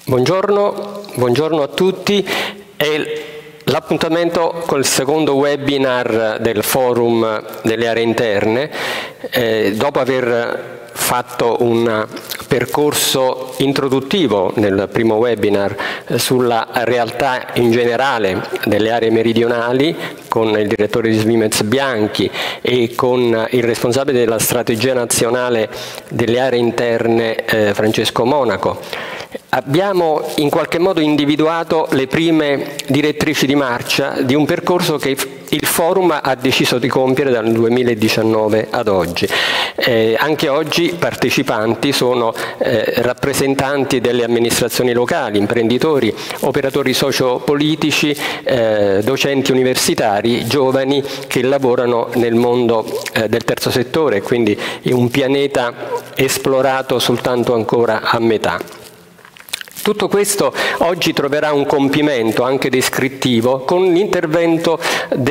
Buongiorno a tutti. È l'appuntamento col secondo webinar del Forum delle aree interne. Dopo aver fatto un percorso introduttivo nel primo webinar sulla realtà in generale delle aree meridionali con il direttore di Svimez Bianchi e con il responsabile della strategia nazionale delle aree interne Francesco Monaco, abbiamo in qualche modo individuato le prime direttrici di marcia di un percorso che il Forum ha deciso di compiere dal 2019 ad oggi. Anche oggi partecipanti sono rappresentanti delle amministrazioni locali, imprenditori, operatori sociopolitici, docenti universitari, giovani che lavorano nel mondo del terzo settore, quindi è un pianeta esplorato soltanto ancora a metà. Tutto questo oggi troverà un compimento anche descrittivo con l'intervento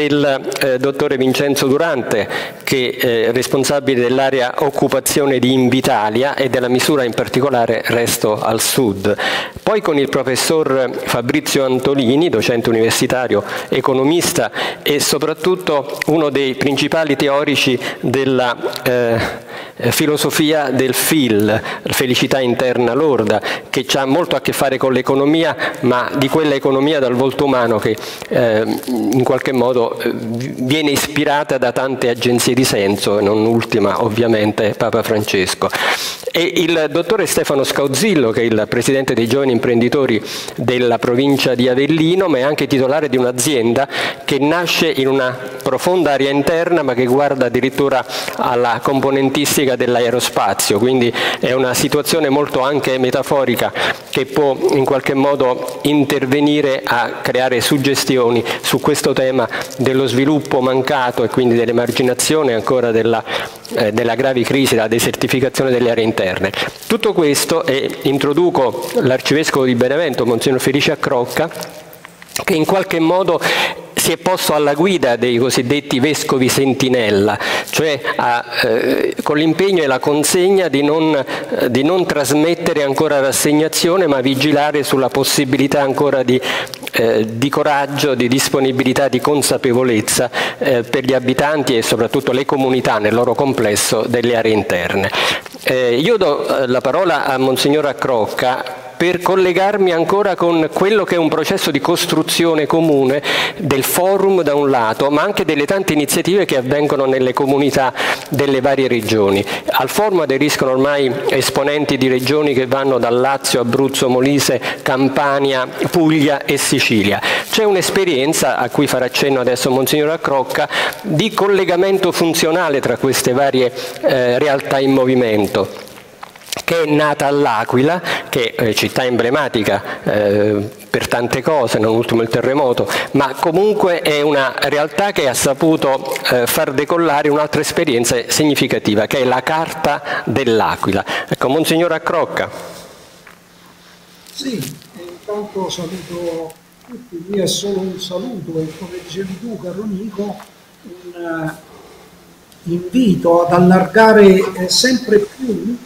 del dottore Vincenzo Durante, che è responsabile dell'area occupazione di Invitalia e della misura in particolare Resto al Sud. Poi con il professor Fabrizio Antolini, docente universitario, economista e soprattutto uno dei principali teorici della filosofia del FIL, felicità interna lorda, che ha molto a che fare con l'economia, ma di quella economia dal volto umano che in qualche modo viene ispirata da tante agenzie di senso, non ultima ovviamente Papa Francesco. E il dottore Stefano Scauzillo, che è il presidente dei giovani imprenditori della provincia di Avellino, ma è anche titolare di un'azienda che nasce in una profonda area interna, ma che guarda addirittura alla componentistica dell'aerospazio, quindi è una situazione molto anche metaforica che può in qualche modo intervenire a creare suggestioni su questo tema dello sviluppo mancato e quindi dell'emarginazione ancora della gravi crisi, la desertificazione delle aree interne. Tutto questo, e introduco l'arcivescovo di Benevento, Monsignor Felice Accrocca, che in qualche modo si è posto alla guida dei cosiddetti vescovi sentinella, cioè con l'impegno e la consegna di non trasmettere ancora rassegnazione, ma vigilare sulla possibilità ancora di coraggio, di disponibilità, di consapevolezza per gli abitanti e soprattutto le comunità nel loro complesso delle aree interne. Io do la parola a Monsignor Accrocca per collegarmi ancora con quello che è un processo di costruzione comune del Forum da un lato, ma anche delle tante iniziative che avvengono nelle comunità delle varie regioni. Al Forum aderiscono ormai esponenti di regioni che vanno dal Lazio, Abruzzo, Molise, Campania, Puglia e Sicilia. C'è un'esperienza, a cui farà accenno adesso Monsignor Accrocca, di collegamento funzionale tra queste varie realtà in movimento, che è nata all'Aquila, che è città emblematica per tante cose, non ultimo il terremoto, ma comunque è una realtà che ha saputo far decollare un'altra esperienza significativa, che è la Carta dell'Aquila. Ecco, Monsignor Accrocca. Sì, intanto saluto tutti, qui è solo un saluto e come dicevi tu, caro Nico, un invito ad allargare sempre più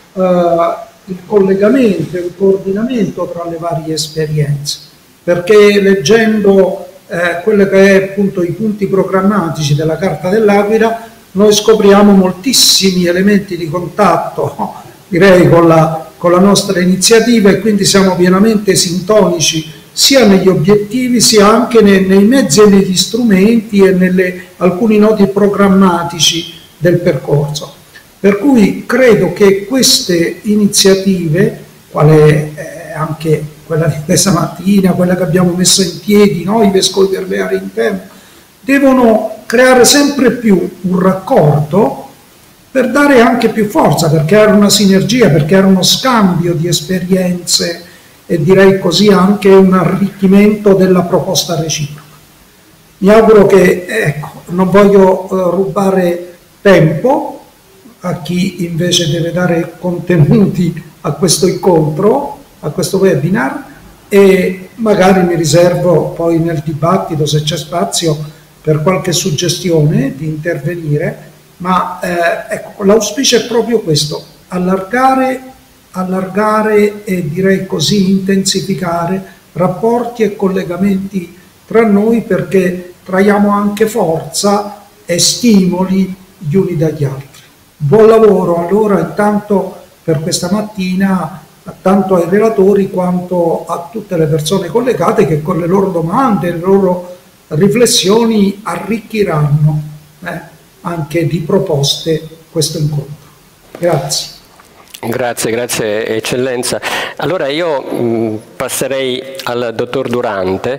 il collegamento e il coordinamento tra le varie esperienze, perché leggendo quelli che è appunto i punti programmatici della Carta dell'Aquila noi scopriamo moltissimi elementi di contatto, direi, con la nostra iniziativa, e quindi siamo pienamente sintonici sia negli obiettivi sia anche nei mezzi e negli strumenti e alcuni nodi programmatici del percorso. Per cui credo che queste iniziative, quale anche quella di questa mattina, quella che abbiamo messo in piedi noi vescovi per le aree interne, devono creare sempre più un raccordo per dare anche più forza, per creare una sinergia, per creare uno scambio di esperienze e direi così anche un arricchimento della proposta reciproca. Mi auguro che, ecco, non voglio rubare tempo a chi invece deve dare contenuti a questo incontro, a questo webinar, e magari mi riservo poi nel dibattito, se c'è spazio, per qualche suggestione di intervenire, ma ecco, l'auspicio è proprio questo: allargare allargare e direi così intensificare rapporti e collegamenti tra noi, perché traiamo anche forza e stimoli gli uni dagli altri. Buon lavoro allora intanto per questa mattina, tanto ai relatori quanto a tutte le persone collegate che con le loro domande, le loro riflessioni arricchiranno anche di proposte questo incontro. Grazie. Grazie Eccellenza. Allora io passerei al dottor Durante,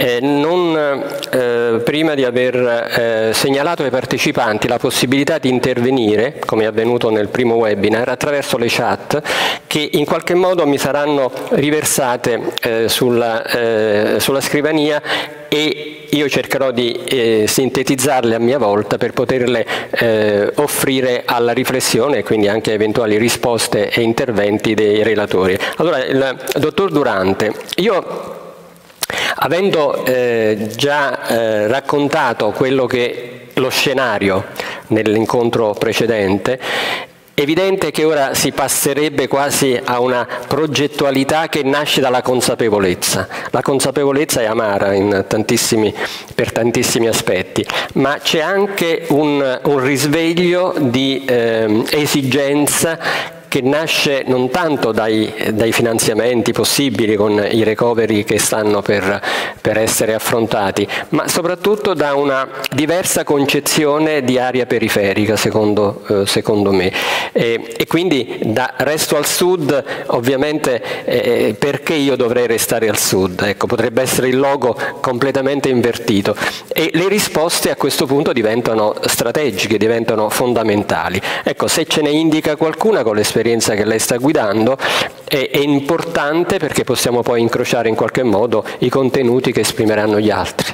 prima di aver segnalato ai partecipanti la possibilità di intervenire, come è avvenuto nel primo webinar, attraverso le chat che in qualche modo mi saranno riversate sulla scrivania, e io cercherò di sintetizzarle a mia volta per poterle offrire alla riflessione e quindi anche a eventuali risposte e interventi dei relatori. Allora, il dottor Durante, io avendo già raccontato quello che lo scenario nell'incontro precedente, evidente che ora si passerebbe quasi a una progettualità che nasce dalla consapevolezza. La consapevolezza è amara per tantissimi aspetti, ma c'è anche un risveglio di esigenza che nasce non tanto dai finanziamenti possibili con i recovery che stanno per essere affrontati, ma soprattutto da una diversa concezione di area periferica, secondo me. E quindi da resto al sud, ovviamente, perché io dovrei restare al sud? Ecco, potrebbe essere il logo completamente invertito. E le risposte a questo punto diventano strategiche, diventano fondamentali. Ecco, se ce ne indica qualcuna con l'esperienza che lei sta guidando, è importante, perché possiamo poi incrociare in qualche modo i contenuti che esprimeranno gli altri.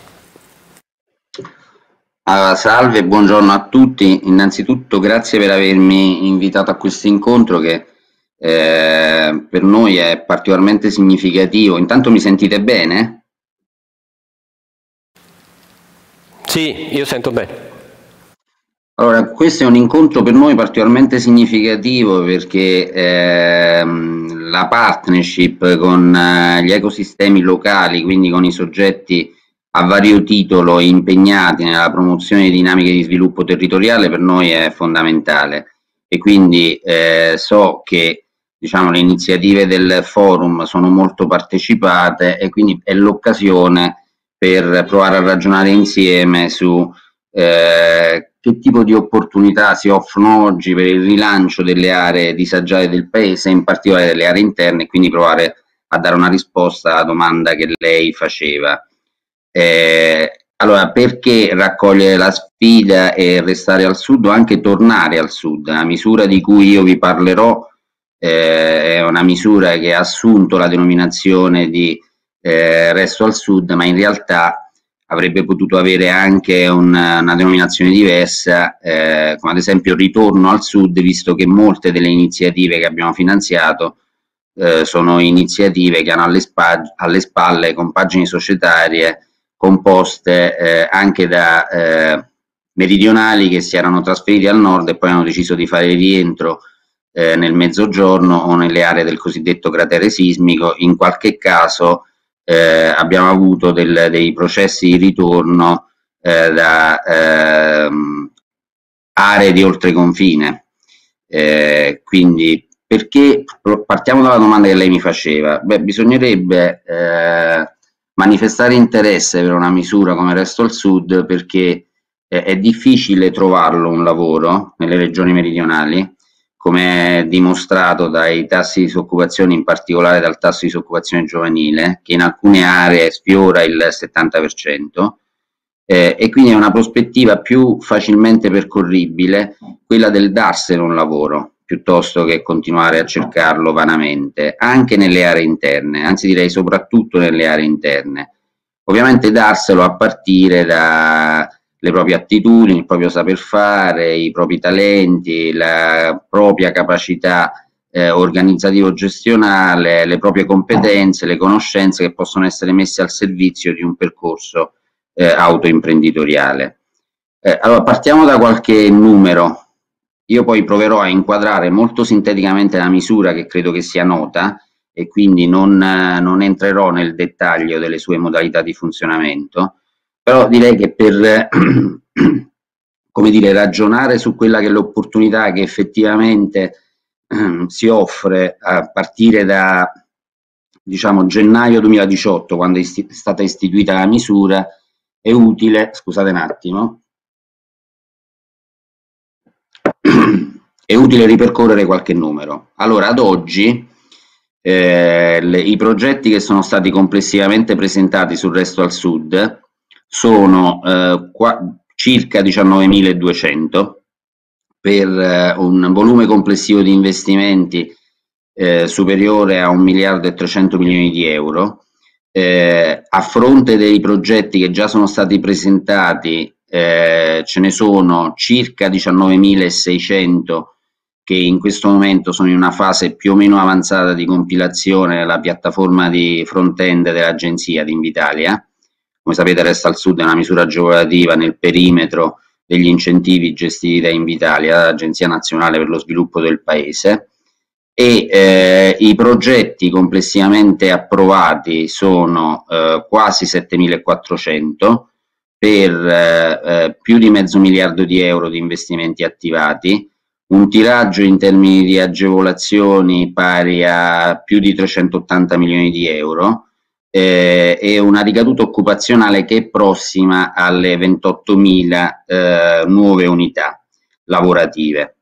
Allora, salve, buongiorno a tutti. Innanzitutto grazie per avermi invitato a questo incontro che per noi è particolarmente significativo. Intanto mi sentite bene? Sì, io sento bene. Allora, questo è un incontro per noi particolarmente significativo perché la partnership con gli ecosistemi locali, quindi con i soggetti a vario titolo impegnati nella promozione di dinamiche di sviluppo territoriale, per noi è fondamentale. E quindi so che, diciamo, le iniziative del forum sono molto partecipate, e quindi è l'occasione per provare a ragionare insieme su che tipo di opportunità si offrono oggi per il rilancio delle aree disagiate del paese, in particolare delle aree interne, e quindi provare a dare una risposta alla domanda che lei faceva. Allora, perché raccogliere la sfida e restare al sud o anche tornare al sud? La misura di cui io vi parlerò è una misura che ha assunto la denominazione di Resto al Sud, ma in realtà avrebbe potuto avere anche una denominazione diversa, come ad esempio Ritorno al Sud, visto che molte delle iniziative che abbiamo finanziato sono iniziative che hanno alle spalle compagini societarie composte anche da meridionali che si erano trasferiti al nord e poi hanno deciso di fare rientro nel mezzogiorno o nelle aree del cosiddetto cratere sismico. In qualche caso abbiamo avuto dei processi di ritorno da aree di oltreconfine. Quindi, perché partiamo dalla domanda che lei mi faceva? Beh, bisognerebbe manifestare interesse per una misura come Resto al Sud, perché è difficile trovarlo un lavoro nelle regioni meridionali, come è dimostrato dai tassi di disoccupazione, in particolare dal tasso di disoccupazione giovanile, che in alcune aree sfiora il 70%, e quindi è una prospettiva più facilmente percorribile quella del darselo un lavoro, piuttosto che continuare a cercarlo vanamente, anche nelle aree interne, anzi direi soprattutto nelle aree interne. Ovviamente darselo a partire da le proprie attitudini, il proprio saper fare, i propri talenti, la propria capacità organizzativo-gestionale, le proprie competenze, le conoscenze che possono essere messe al servizio di un percorso autoimprenditoriale. Allora, partiamo da qualche numero. Io poi proverò a inquadrare molto sinteticamente la misura, che credo che sia nota, e quindi non entrerò nel dettaglio delle sue modalità di funzionamento, però direi che per come dire, ragionare su quella che è l'opportunità che effettivamente si offre a partire da, diciamo, gennaio 2018, quando è stata istituita la misura, è utile, scusate un attimo, è utile ripercorrere qualche numero. Allora, ad oggi i progetti che sono stati complessivamente presentati sul Resto al Sud sono circa 19.200 per un volume complessivo di investimenti superiore a 1 miliardo e 300 milioni di euro. A fronte dei progetti che già sono stati presentati, ce ne sono circa 19.600 che in questo momento sono in una fase più o meno avanzata di compilazione nella piattaforma di front-end dell'agenzia di Invitalia. Come sapete, Resto al Sud è una misura agevolativa nel perimetro degli incentivi gestiti da Invitalia, l'Agenzia Nazionale per lo Sviluppo del Paese, e i progetti complessivamente approvati sono quasi 7.400 per più di mezzo miliardo di euro di investimenti attivati, un tiraggio in termini di agevolazioni pari a più di 380 milioni di euro e una ricaduta occupazionale che è prossima alle 28.000 nuove unità lavorative.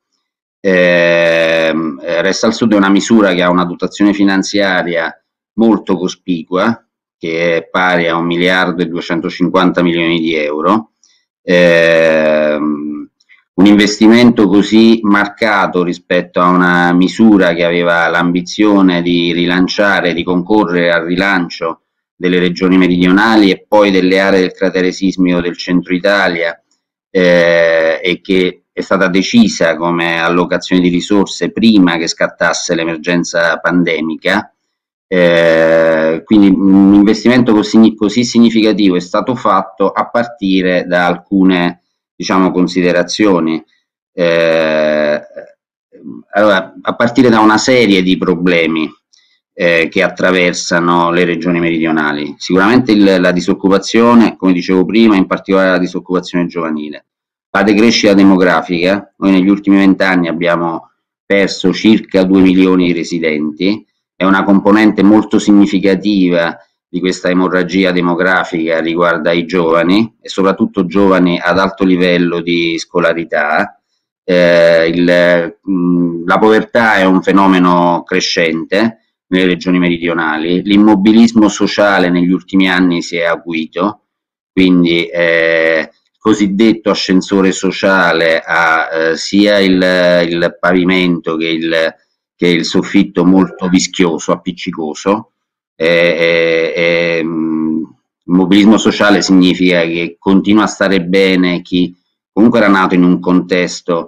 Resto al Sud è una misura che ha una dotazione finanziaria molto cospicua, che è pari a 1 miliardo e 250 milioni di euro. Un investimento così marcato rispetto a una misura che aveva l'ambizione di rilanciare, di concorrere al rilancio delle regioni meridionali e poi delle aree del cratere sismico del centro Italia, e che è stata decisa come allocazione di risorse prima che scattasse l'emergenza pandemica. Quindi un investimento così significativo è stato fatto a partire da alcune, diciamo, considerazioni. Allora, a partire da una serie di problemi che attraversano le regioni meridionali. Sicuramente la disoccupazione, come dicevo prima, in particolare la disoccupazione giovanile. La decrescita demografica, noi negli ultimi 20 anni abbiamo perso circa 2 milioni di residenti, è una componente molto significativa di questa emorragia demografica riguarda i giovani e soprattutto giovani ad alto livello di scolarità. La povertà è un fenomeno crescente nelle regioni meridionali, l'immobilismo sociale negli ultimi anni si è acuito, quindi il cosiddetto ascensore sociale ha sia il pavimento che il soffitto molto vischioso, appiccicoso. Immobilismo sociale significa che continua a stare bene chi comunque era nato in un contesto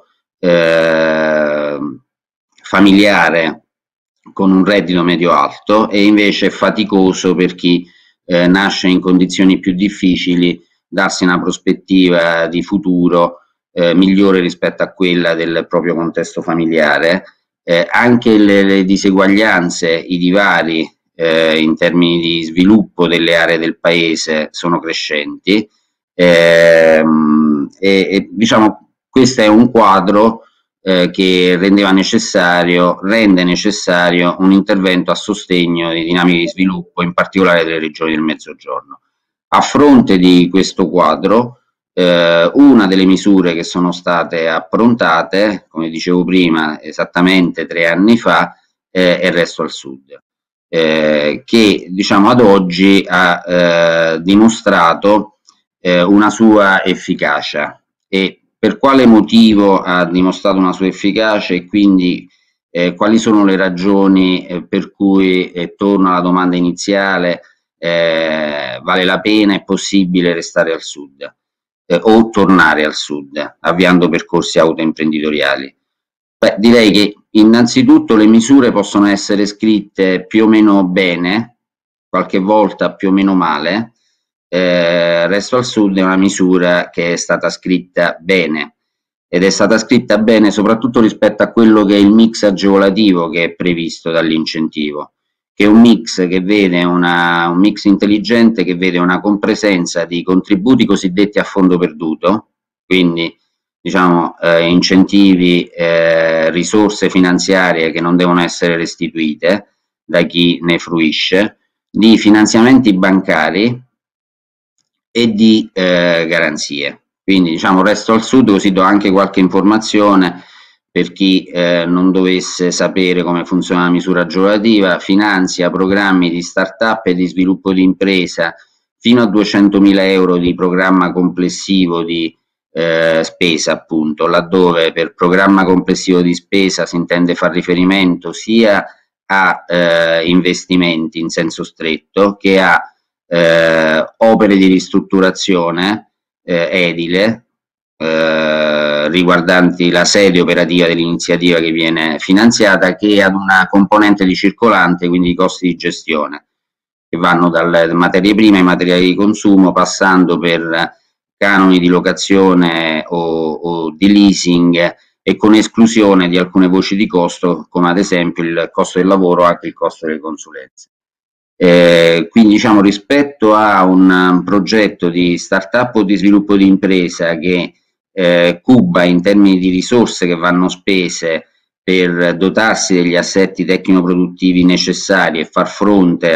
familiare con un reddito medio alto e invece è faticoso per chi nasce in condizioni più difficili darsi una prospettiva di futuro migliore rispetto a quella del proprio contesto familiare. Anche le diseguaglianze, i divari in termini di sviluppo delle aree del paese sono crescenti e diciamo questo è un quadro che rende necessario un intervento a sostegno di dinamiche di sviluppo, in particolare delle regioni del Mezzogiorno. A fronte di questo quadro, una delle misure che sono state approntate, come dicevo prima, esattamente 3 anni fa, è Resto al Sud, che diciamo ad oggi ha dimostrato una sua efficacia. E per quale motivo ha dimostrato una sua efficacia e quindi quali sono le ragioni per cui, torno alla domanda iniziale, vale la pena, è possibile restare al Sud o tornare al Sud avviando percorsi autoimprenditoriali? Beh, direi che innanzitutto le misure possono essere scritte più o meno bene, qualche volta più o meno male. Resto al Sud è una misura che è stata scritta bene, ed è stata scritta bene soprattutto rispetto a quello che è il mix agevolativo che è previsto dall'incentivo, che è un mix che vede un mix intelligente che vede una compresenza di contributi cosiddetti a fondo perduto, quindi diciamo incentivi, risorse finanziarie che non devono essere restituite da chi ne fruisce, di finanziamenti bancari e di garanzie. Quindi diciamo resto al sud, così do anche qualche informazione per chi non dovesse sapere come funziona la misura agevolativa. Finanzia programmi di start-up e di sviluppo di impresa fino a 200.000 euro di programma complessivo di spesa, appunto, laddove per programma complessivo di spesa si intende far riferimento sia a investimenti in senso stretto che a opere di ristrutturazione edile riguardanti la sede operativa dell'iniziativa che viene finanziata, che ad una componente di circolante, quindi i costi di gestione, che vanno dalle materie prime ai materiali di consumo, passando per canoni di locazione o di leasing, e con esclusione di alcune voci di costo, come ad esempio il costo del lavoro o anche il costo delle consulenze. Quindi diciamo rispetto a un progetto di start-up o di sviluppo di impresa che cuba in termini di risorse che vanno spese per dotarsi degli assetti tecnico-produttivi necessari e far fronte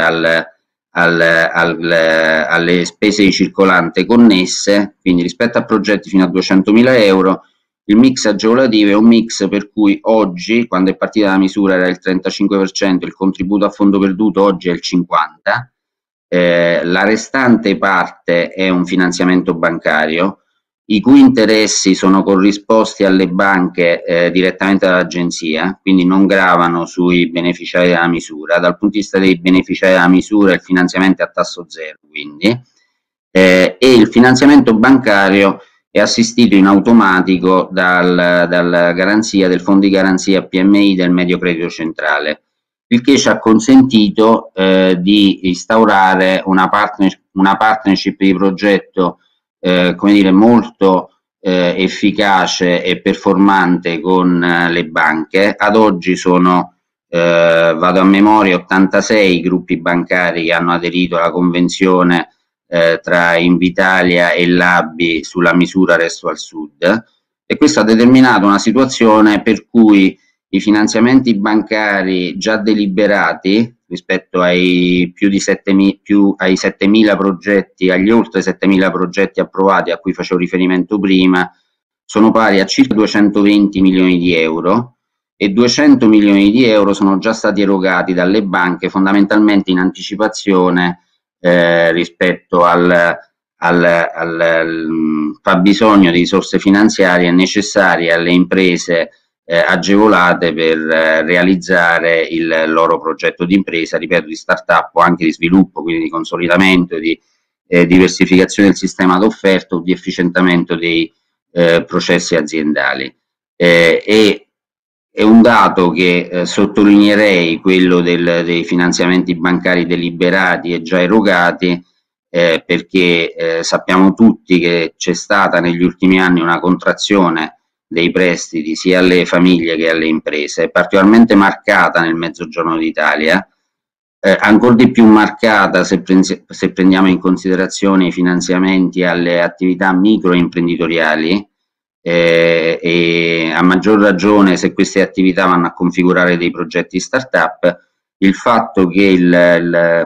alle spese di circolante connesse, quindi rispetto a progetti fino a 200.000 euro, il mix agevolativo è un mix per cui oggi, quando è partita la misura era il 35%, il contributo a fondo perduto oggi è il 50%, la restante parte è un finanziamento bancario, i cui interessi sono corrisposti alle banche direttamente dall'agenzia, quindi non gravano sui beneficiari della misura. Dal punto di vista dei beneficiari della misura il finanziamento è a tasso zero, quindi, e il finanziamento bancario è assistito in automatico dalla garanzia del fondo di garanzia PMI del Medio Credito Centrale, il che ci ha consentito di instaurare una partnership di progetto come dire, molto efficace e performante con le banche. Ad oggi sono, vado a memoria, 86 gruppi bancari che hanno aderito alla convenzione tra Invitalia e l'ABI sulla misura Resto al Sud, e questo ha determinato una situazione per cui i finanziamenti bancari già deliberati rispetto ai più di 7.000 progetti, agli oltre 7.000 progetti approvati a cui facevo riferimento prima, sono pari a circa 220 milioni di euro, e 200 milioni di euro sono già stati erogati dalle banche fondamentalmente in anticipazione rispetto al fabbisogno di risorse finanziarie necessarie alle imprese agevolate per realizzare il loro progetto di impresa, ripeto, di start-up o anche di sviluppo, quindi di consolidamento, di diversificazione del sistema d'offerta o di efficientamento dei processi aziendali. È un dato che sottolineerei, quello dei finanziamenti bancari deliberati e già erogati, perché sappiamo tutti che c'è stata negli ultimi anni una contrazione dei prestiti sia alle famiglie che alle imprese, particolarmente marcata nel Mezzogiorno d'Italia, ancora di più marcata se prendiamo in considerazione i finanziamenti alle attività microimprenditoriali, e a maggior ragione se queste attività vanno a configurare dei progetti start-up. Il fatto che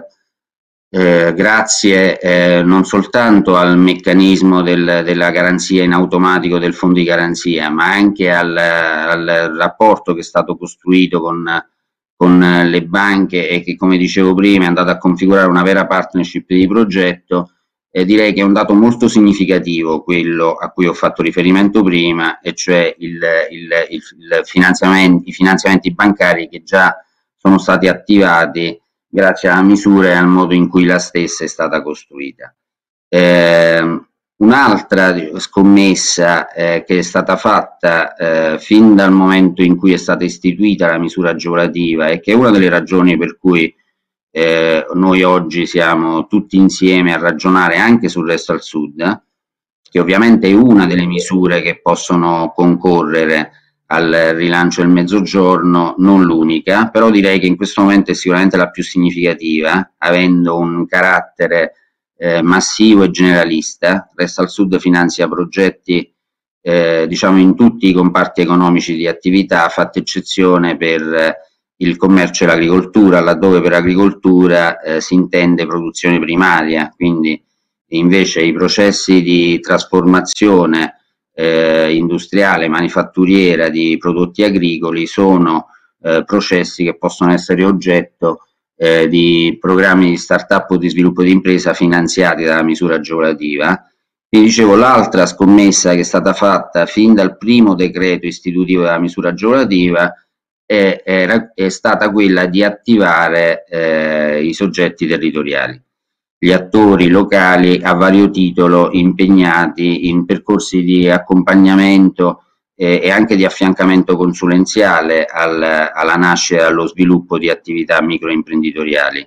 grazie non soltanto al meccanismo della garanzia in automatico del fondo di garanzia, ma anche al rapporto che è stato costruito con le banche e che, come dicevo prima, è andato a configurare una vera partnership di progetto, direi che è un dato molto significativo quello a cui ho fatto riferimento prima, e cioè i finanziamenti bancari che già sono stati attivati grazie alla misura e al modo in cui la stessa è stata costruita. Un'altra scommessa che è stata fatta fin dal momento in cui è stata istituita la misura agevolativa, e che è una delle ragioni per cui noi oggi siamo tutti insieme a ragionare anche sul Resto al Sud, che ovviamente è una delle misure che possono concorrere al rilancio del Mezzogiorno, non l'unica, però direi che in questo momento è sicuramente la più significativa, avendo un carattere massivo e generalista. Resta al Sud finanzia progetti diciamo in tutti i comparti economici di attività, fatta eccezione per il commercio e l'agricoltura, laddove per agricoltura si intende produzione primaria, quindi invece i processi di trasformazione industriale, manifatturiera di prodotti agricoli sono processi che possono essere oggetto di programmi di start-up o di sviluppo di impresa finanziati dalla misura agevolativa. Vi dicevo, l'altra scommessa che è stata fatta fin dal primo decreto istitutivo della misura agevolativa è stata quella di attivare i soggetti territoriali, gli attori locali a vario titolo impegnati in percorsi di accompagnamento e anche di affiancamento consulenziale alla nascita e allo sviluppo di attività microimprenditoriali.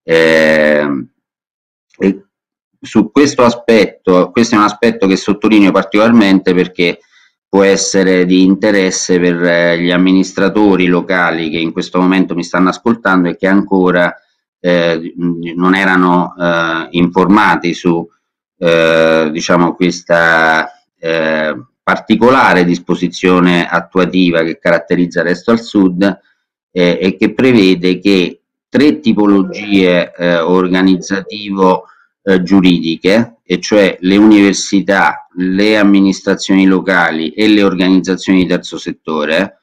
Su questo aspetto, questo è un aspetto che sottolineo particolarmente perché può essere di interesse per gli amministratori locali che in questo momento mi stanno ascoltando e che ancora non erano informati su diciamo questa particolare disposizione attuativa che caratterizza Resto al Sud e che prevede che 3 tipologie organizzativo giuridiche, e cioè le università, le amministrazioni locali e le organizzazioni di terzo settore,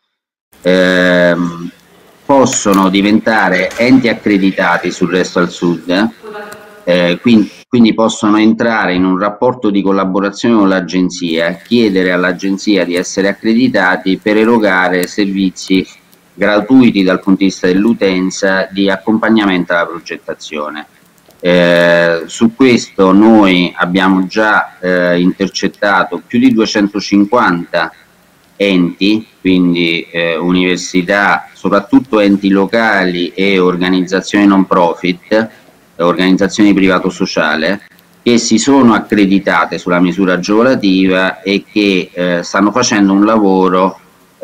possono diventare enti accreditati sul Resto al Sud, quindi possono entrare in un rapporto di collaborazione con l'agenzia, chiedere all'agenzia di essere accreditati per erogare servizi gratuiti dal punto di vista dell'utenza di accompagnamento alla progettazione. Su questo noi abbiamo già intercettato più di 250 enti, quindi università, soprattutto enti locali e organizzazioni non profit, organizzazioni privato-sociale, che si sono accreditate sulla misura agevolativa e che stanno facendo un lavoro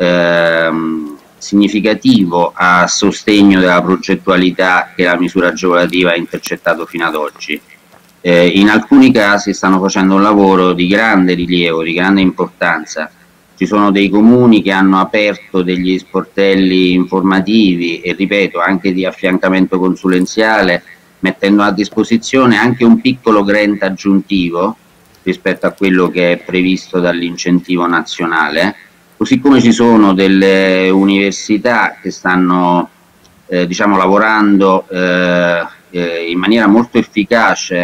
significativo a sostegno della progettualità che la misura agevolativa ha intercettato fino ad oggi. In alcuni casi stanno facendo un lavoro di grande rilievo, di grande importanza. Ci sono dei comuni che hanno aperto degli sportelli informativi e, ripeto, anche di affiancamento consulenziale, mettendo a disposizione anche un piccolo grant aggiuntivo rispetto a quello che è previsto dall'incentivo nazionale. Così come ci sono delle università che stanno diciamo, lavorando in maniera molto efficace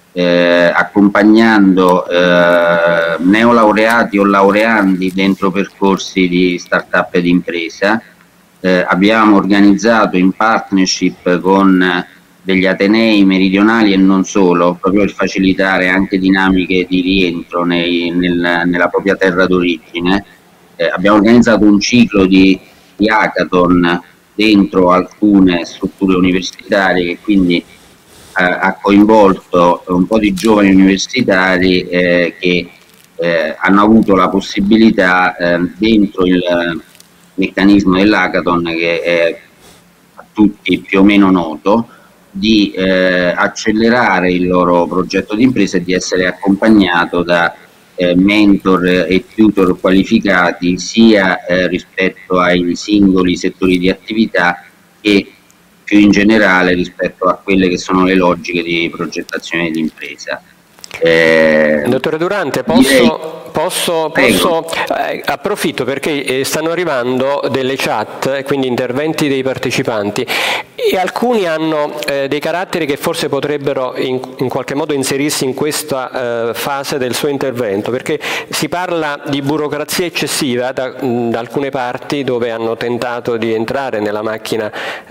accompagnando neolaureati o laureandi dentro percorsi di start-up ed impresa. Abbiamo organizzato in partnership con degli atenei meridionali e non solo, proprio per facilitare anche dinamiche di rientro nella propria terra d'origine. Abbiamo organizzato un ciclo di hackathon dentro alcune strutture universitarie che quindi ha coinvolto un po' di giovani universitari che hanno avuto la possibilità dentro il meccanismo dell'hackathon, che è a tutti più o meno noto, di accelerare il loro progetto di impresa e di essere accompagnato da mentor e tutor qualificati sia rispetto ai singoli settori di attività che più in generale rispetto a quelle che sono le logiche di progettazione di impresa. Dottore Durante, posso approfitto perché stanno arrivando delle chat, quindi interventi dei partecipanti, e alcuni hanno dei caratteri che forse potrebbero in qualche modo inserirsi in questa fase del suo intervento, perché si parla di burocrazia eccessiva da alcune parti dove hanno tentato di entrare nella macchina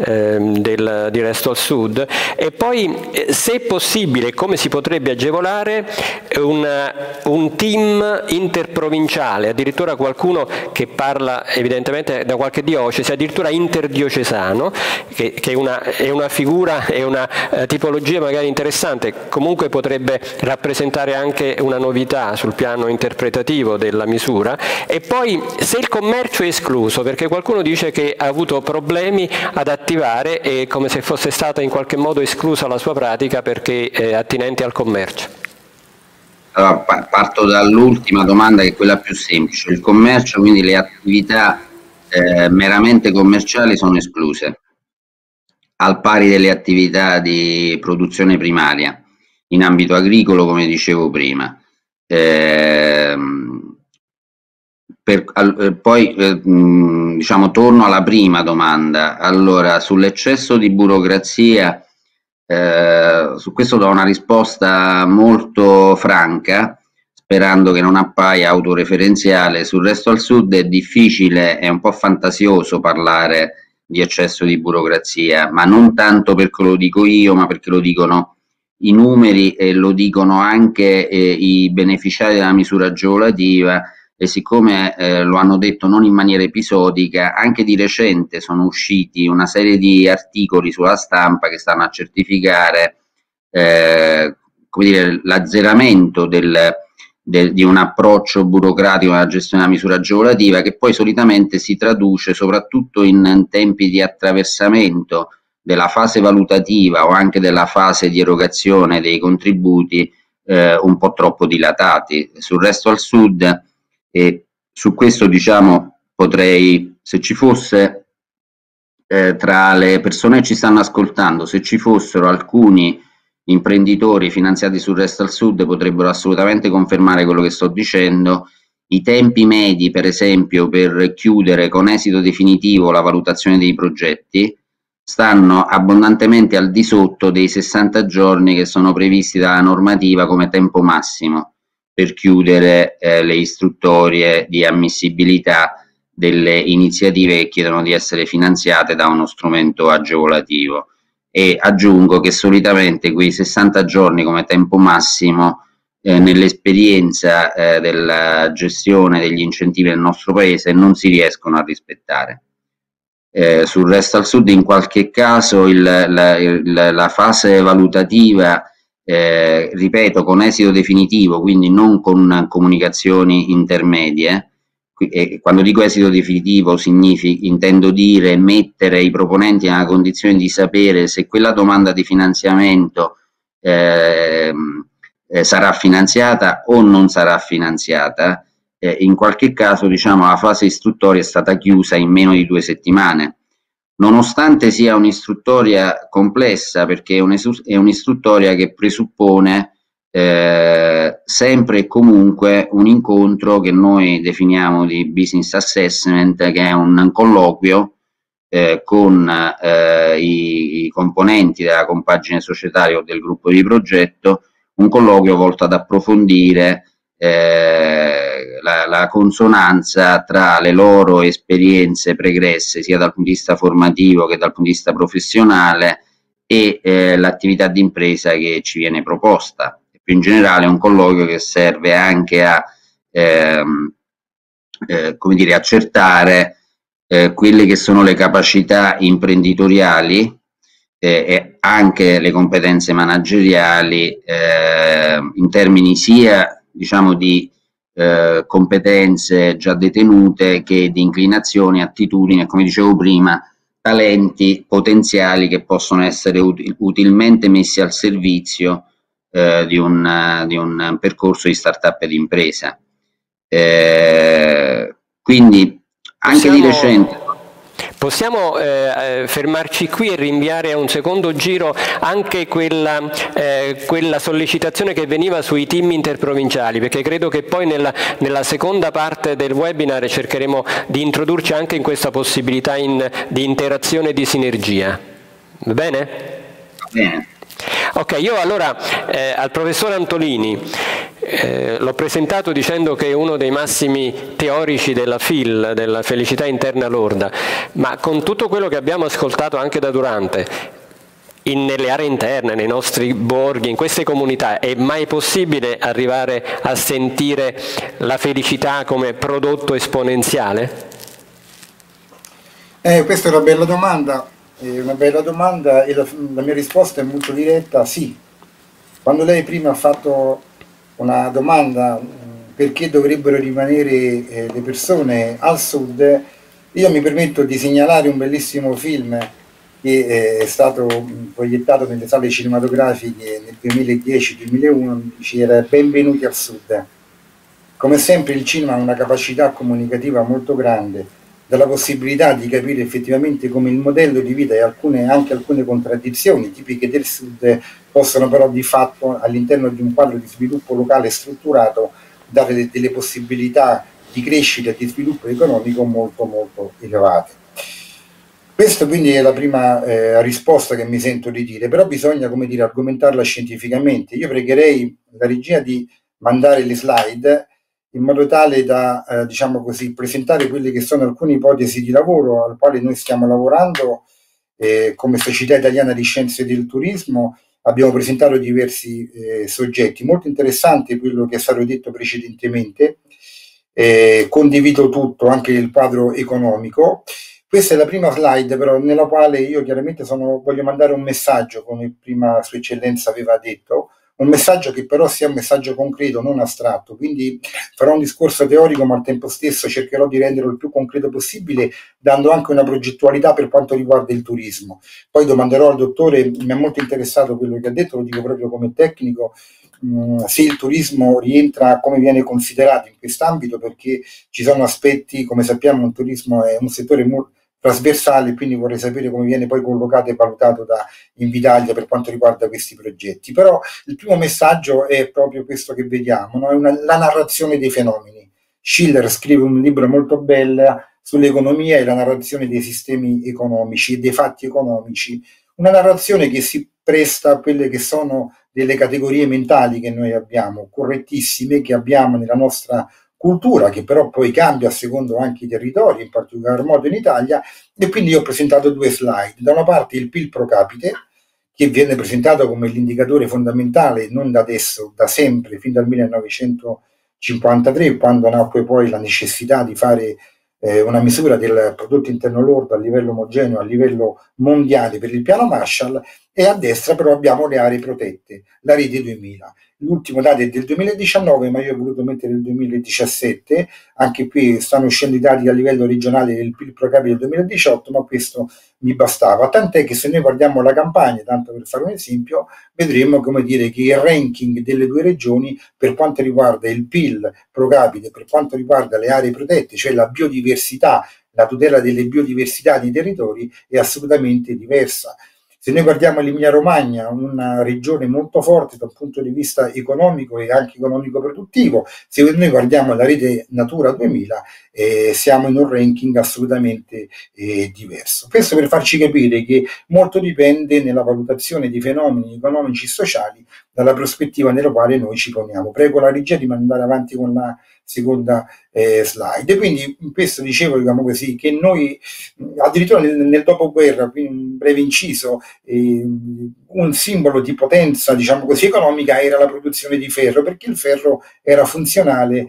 di Resto al Sud, e poi se è possibile come si potrebbe agevolare un team interprovinciale, addirittura qualcuno che parla evidentemente da qualche diocesi, addirittura interdiocesano, che è una figura, è una tipologia magari interessante, comunque potrebbe rappresentare anche una novità sul piano interpretativo della misura. E poi se il commercio è escluso, perché qualcuno dice che ha avuto problemi ad attivare, è come se fosse stata in qualche modo esclusa la sua pratica perché è attinente al commercio. Allora, parto dall'ultima domanda, che è quella più semplice. Il commercio, quindi le attività meramente commerciali, sono escluse, al pari delle attività di produzione primaria in ambito agricolo, come dicevo prima. Poi diciamo, torno alla prima domanda. Allora, sull'eccesso di burocrazia, su questo do una risposta molto franca, sperando che non appaia autoreferenziale. Sul Resto al Sud è difficile, è un po' fantasioso parlare di eccesso di burocrazia, ma non tanto perché lo dico io, ma perché lo dicono i numeri e lo dicono anche i beneficiari della misura agevolativa, e siccome lo hanno detto non in maniera episodica, anche di recente sono usciti una serie di articoli sulla stampa che stanno a certificare come dire, l'azzeramento di un approccio burocratico alla gestione della misura agevolativa, che poi solitamente si traduce soprattutto in tempi di attraversamento della fase valutativa o anche della fase di erogazione dei contributi un po' troppo dilatati. Sul Resto al Sud, e su questo, diciamo, potrei, se ci fosse tra le persone che ci stanno ascoltando, se ci fossero alcuni imprenditori finanziati sul Resto al Sud, potrebbero assolutamente confermare quello che sto dicendo. I tempi medi, per esempio, per chiudere con esito definitivo la valutazione dei progetti stanno abbondantemente al di sotto dei 60 giorni che sono previsti dalla normativa come tempo massimo per chiudere le istruttorie di ammissibilità delle iniziative che chiedono di essere finanziate da uno strumento agevolativo. E aggiungo che solitamente quei 60 giorni come tempo massimo nell'esperienza della gestione degli incentivi nel nostro paese non si riescono a rispettare. Sul Resto al Sud in qualche caso la fase valutativa, ripeto, con esito definitivo, quindi non con comunicazioni intermedie, e quando dico esito definitivo intendo dire mettere i proponenti nella condizione di sapere se quella domanda di finanziamento sarà finanziata o non sarà finanziata. In qualche caso, diciamo, la fase istruttoria è stata chiusa in meno di 2 settimane, nonostante sia un'istruttoria complessa, perché è un'istruttoria che presuppone sempre e comunque un incontro che noi definiamo di business assessment, che è un colloquio con i componenti della compagine societaria o del gruppo di progetto, un colloquio volto ad approfondire la consonanza tra le loro esperienze pregresse, sia dal punto di vista formativo che dal punto di vista professionale, e l'attività di impresa che ci viene proposta. Più in generale è un colloquio che serve anche a come dire, accertare quelle che sono le capacità imprenditoriali e anche le competenze manageriali in termini sia, diciamo, di competenze già detenute che di inclinazioni, attitudini e, come dicevo prima, talenti potenziali che possono essere utilmente messi al servizio di un percorso di startup e di impresa. Quindi anche di recente. Possiamo fermarci qui e rinviare a un secondo giro anche quella sollecitazione che veniva sui team interprovinciali, perché credo che poi nella seconda parte del webinar cercheremo di introdurci anche in questa possibilità di interazione e di sinergia. Va bene? Va bene. Ok, io allora al professor Antolini l'ho presentato dicendo che è uno dei massimi teorici della FIL, della felicità interna lorda, ma con tutto quello che abbiamo ascoltato anche da Durante, nelle aree interne, nei nostri borghi, in queste comunità, è mai possibile arrivare a sentire la felicità come prodotto esponenziale? Questa è una bella domanda. È una bella domanda e la mia risposta è molto diretta, sì. Quando lei prima ha fatto una domanda, perché dovrebbero rimanere le persone al sud, io mi permetto di segnalare un bellissimo film che è stato proiettato nelle sale cinematografiche nel 2010-2011, era Benvenuti al Sud. Come sempre il cinema ha una capacità comunicativa molto grande, dalla possibilità di capire effettivamente come il modello di vita e anche alcune contraddizioni tipiche del Sud possono però di fatto all'interno di un quadro di sviluppo locale strutturato dare delle possibilità di crescita e di sviluppo economico molto molto elevate. Questa quindi è la prima risposta che mi sento di dire, però bisogna, come dire, argomentarla scientificamente. Io pregherei la regia di mandare le slide in modo tale da, diciamo così, presentare quelle che sono alcune ipotesi di lavoro al quale noi stiamo lavorando come Società Italiana di Scienze del Turismo. Abbiamo presentato diversi soggetti. Molto interessante quello che è stato detto precedentemente, condivido tutto, anche il quadro economico. Questa è la prima slide, però, nella quale io chiaramente voglio mandare un messaggio, come prima Sua Eccellenza aveva detto, un messaggio che però sia un messaggio concreto, non astratto. Quindi farò un discorso teorico, ma al tempo stesso cercherò di renderlo il più concreto possibile, dando anche una progettualità per quanto riguarda il turismo. Poi domanderò al dottore, mi è molto interessato quello che ha detto, lo dico proprio come tecnico, se il turismo rientra, come viene considerato in quest'ambito, perché ci sono aspetti, come sappiamo, un turismo è un settore molto trasversale, quindi vorrei sapere come viene poi collocato e valutato da Invitalia per quanto riguarda questi progetti. Però il primo messaggio è proprio questo che vediamo, no? La narrazione dei fenomeni. Schiller scrive un libro molto bello sull'economia e la narrazione dei sistemi economici e dei fatti economici, una narrazione che si presta a quelle che sono delle categorie mentali che noi abbiamo, correttissime, che abbiamo nella nostra cultura, che però poi cambia a secondo anche i territori, in particolar modo in Italia, e quindi io ho presentato due slide. Da una parte il PIL pro capite, che viene presentato come l'indicatore fondamentale, non da adesso, da sempre, fin dal 1953, quando nacque poi la necessità di fare una misura del prodotto interno lordo a livello omogeneo, a livello mondiale per il piano Marshall, e a destra però abbiamo le aree protette, la rete 2000. L'ultimo dato è del 2019, ma io ho voluto mettere il 2017, anche qui stanno uscendo i dati a livello regionale del PIL pro capite del 2018, ma questo mi bastava, tant'è che se noi guardiamo la campagna, tanto per fare un esempio, vedremo come dire che il ranking delle due regioni per quanto riguarda il PIL pro capite, per quanto riguarda le aree protette, cioè la biodiversità, la tutela delle biodiversità dei territori, è assolutamente diversa. Se noi guardiamo l'Emilia Romagna, una regione molto forte dal punto di vista economico e anche economico-produttivo, se noi guardiamo la rete Natura 2000, siamo in un ranking assolutamente diverso. Questo per farci capire che molto dipende nella valutazione di fenomeni economici e sociali dalla prospettiva nella quale noi ci poniamo. Prego la regia di mandare avanti con la seconda slide. Quindi questo dicevo, diciamo così, che noi addirittura nel dopoguerra, quindi un breve inciso, un simbolo di potenza, diciamo così, economica era la produzione di ferro, perché il ferro era funzionale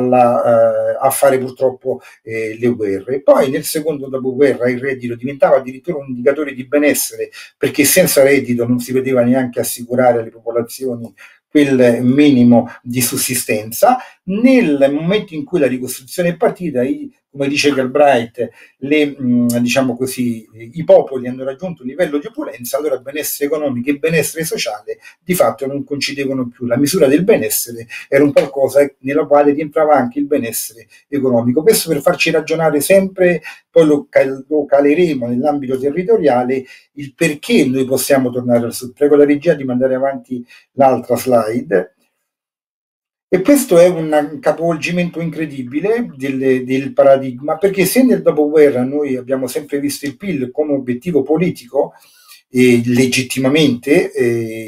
a fare purtroppo le guerre. Poi nel secondo dopoguerra il reddito diventava addirittura un indicatore di benessere, perché senza reddito non si poteva neanche assicurare alle popolazioni quel minimo di sussistenza. Nel momento in cui la ricostruzione è partita, come dice Galbraith, diciamo così, i popoli hanno raggiunto un livello di opulenza, allora benessere economico e benessere sociale di fatto non coincidevano più. La misura del benessere era un qualcosa nella quale rientrava anche il benessere economico. Questo per farci ragionare sempre, poi lo caleremo nell'ambito territoriale, il perché noi possiamo tornare al sud. Prego la regia di mandare avanti l'altra slide. E questo è un capovolgimento incredibile del paradigma, perché se nel dopoguerra noi abbiamo sempre visto il PIL come obiettivo politico, legittimamente,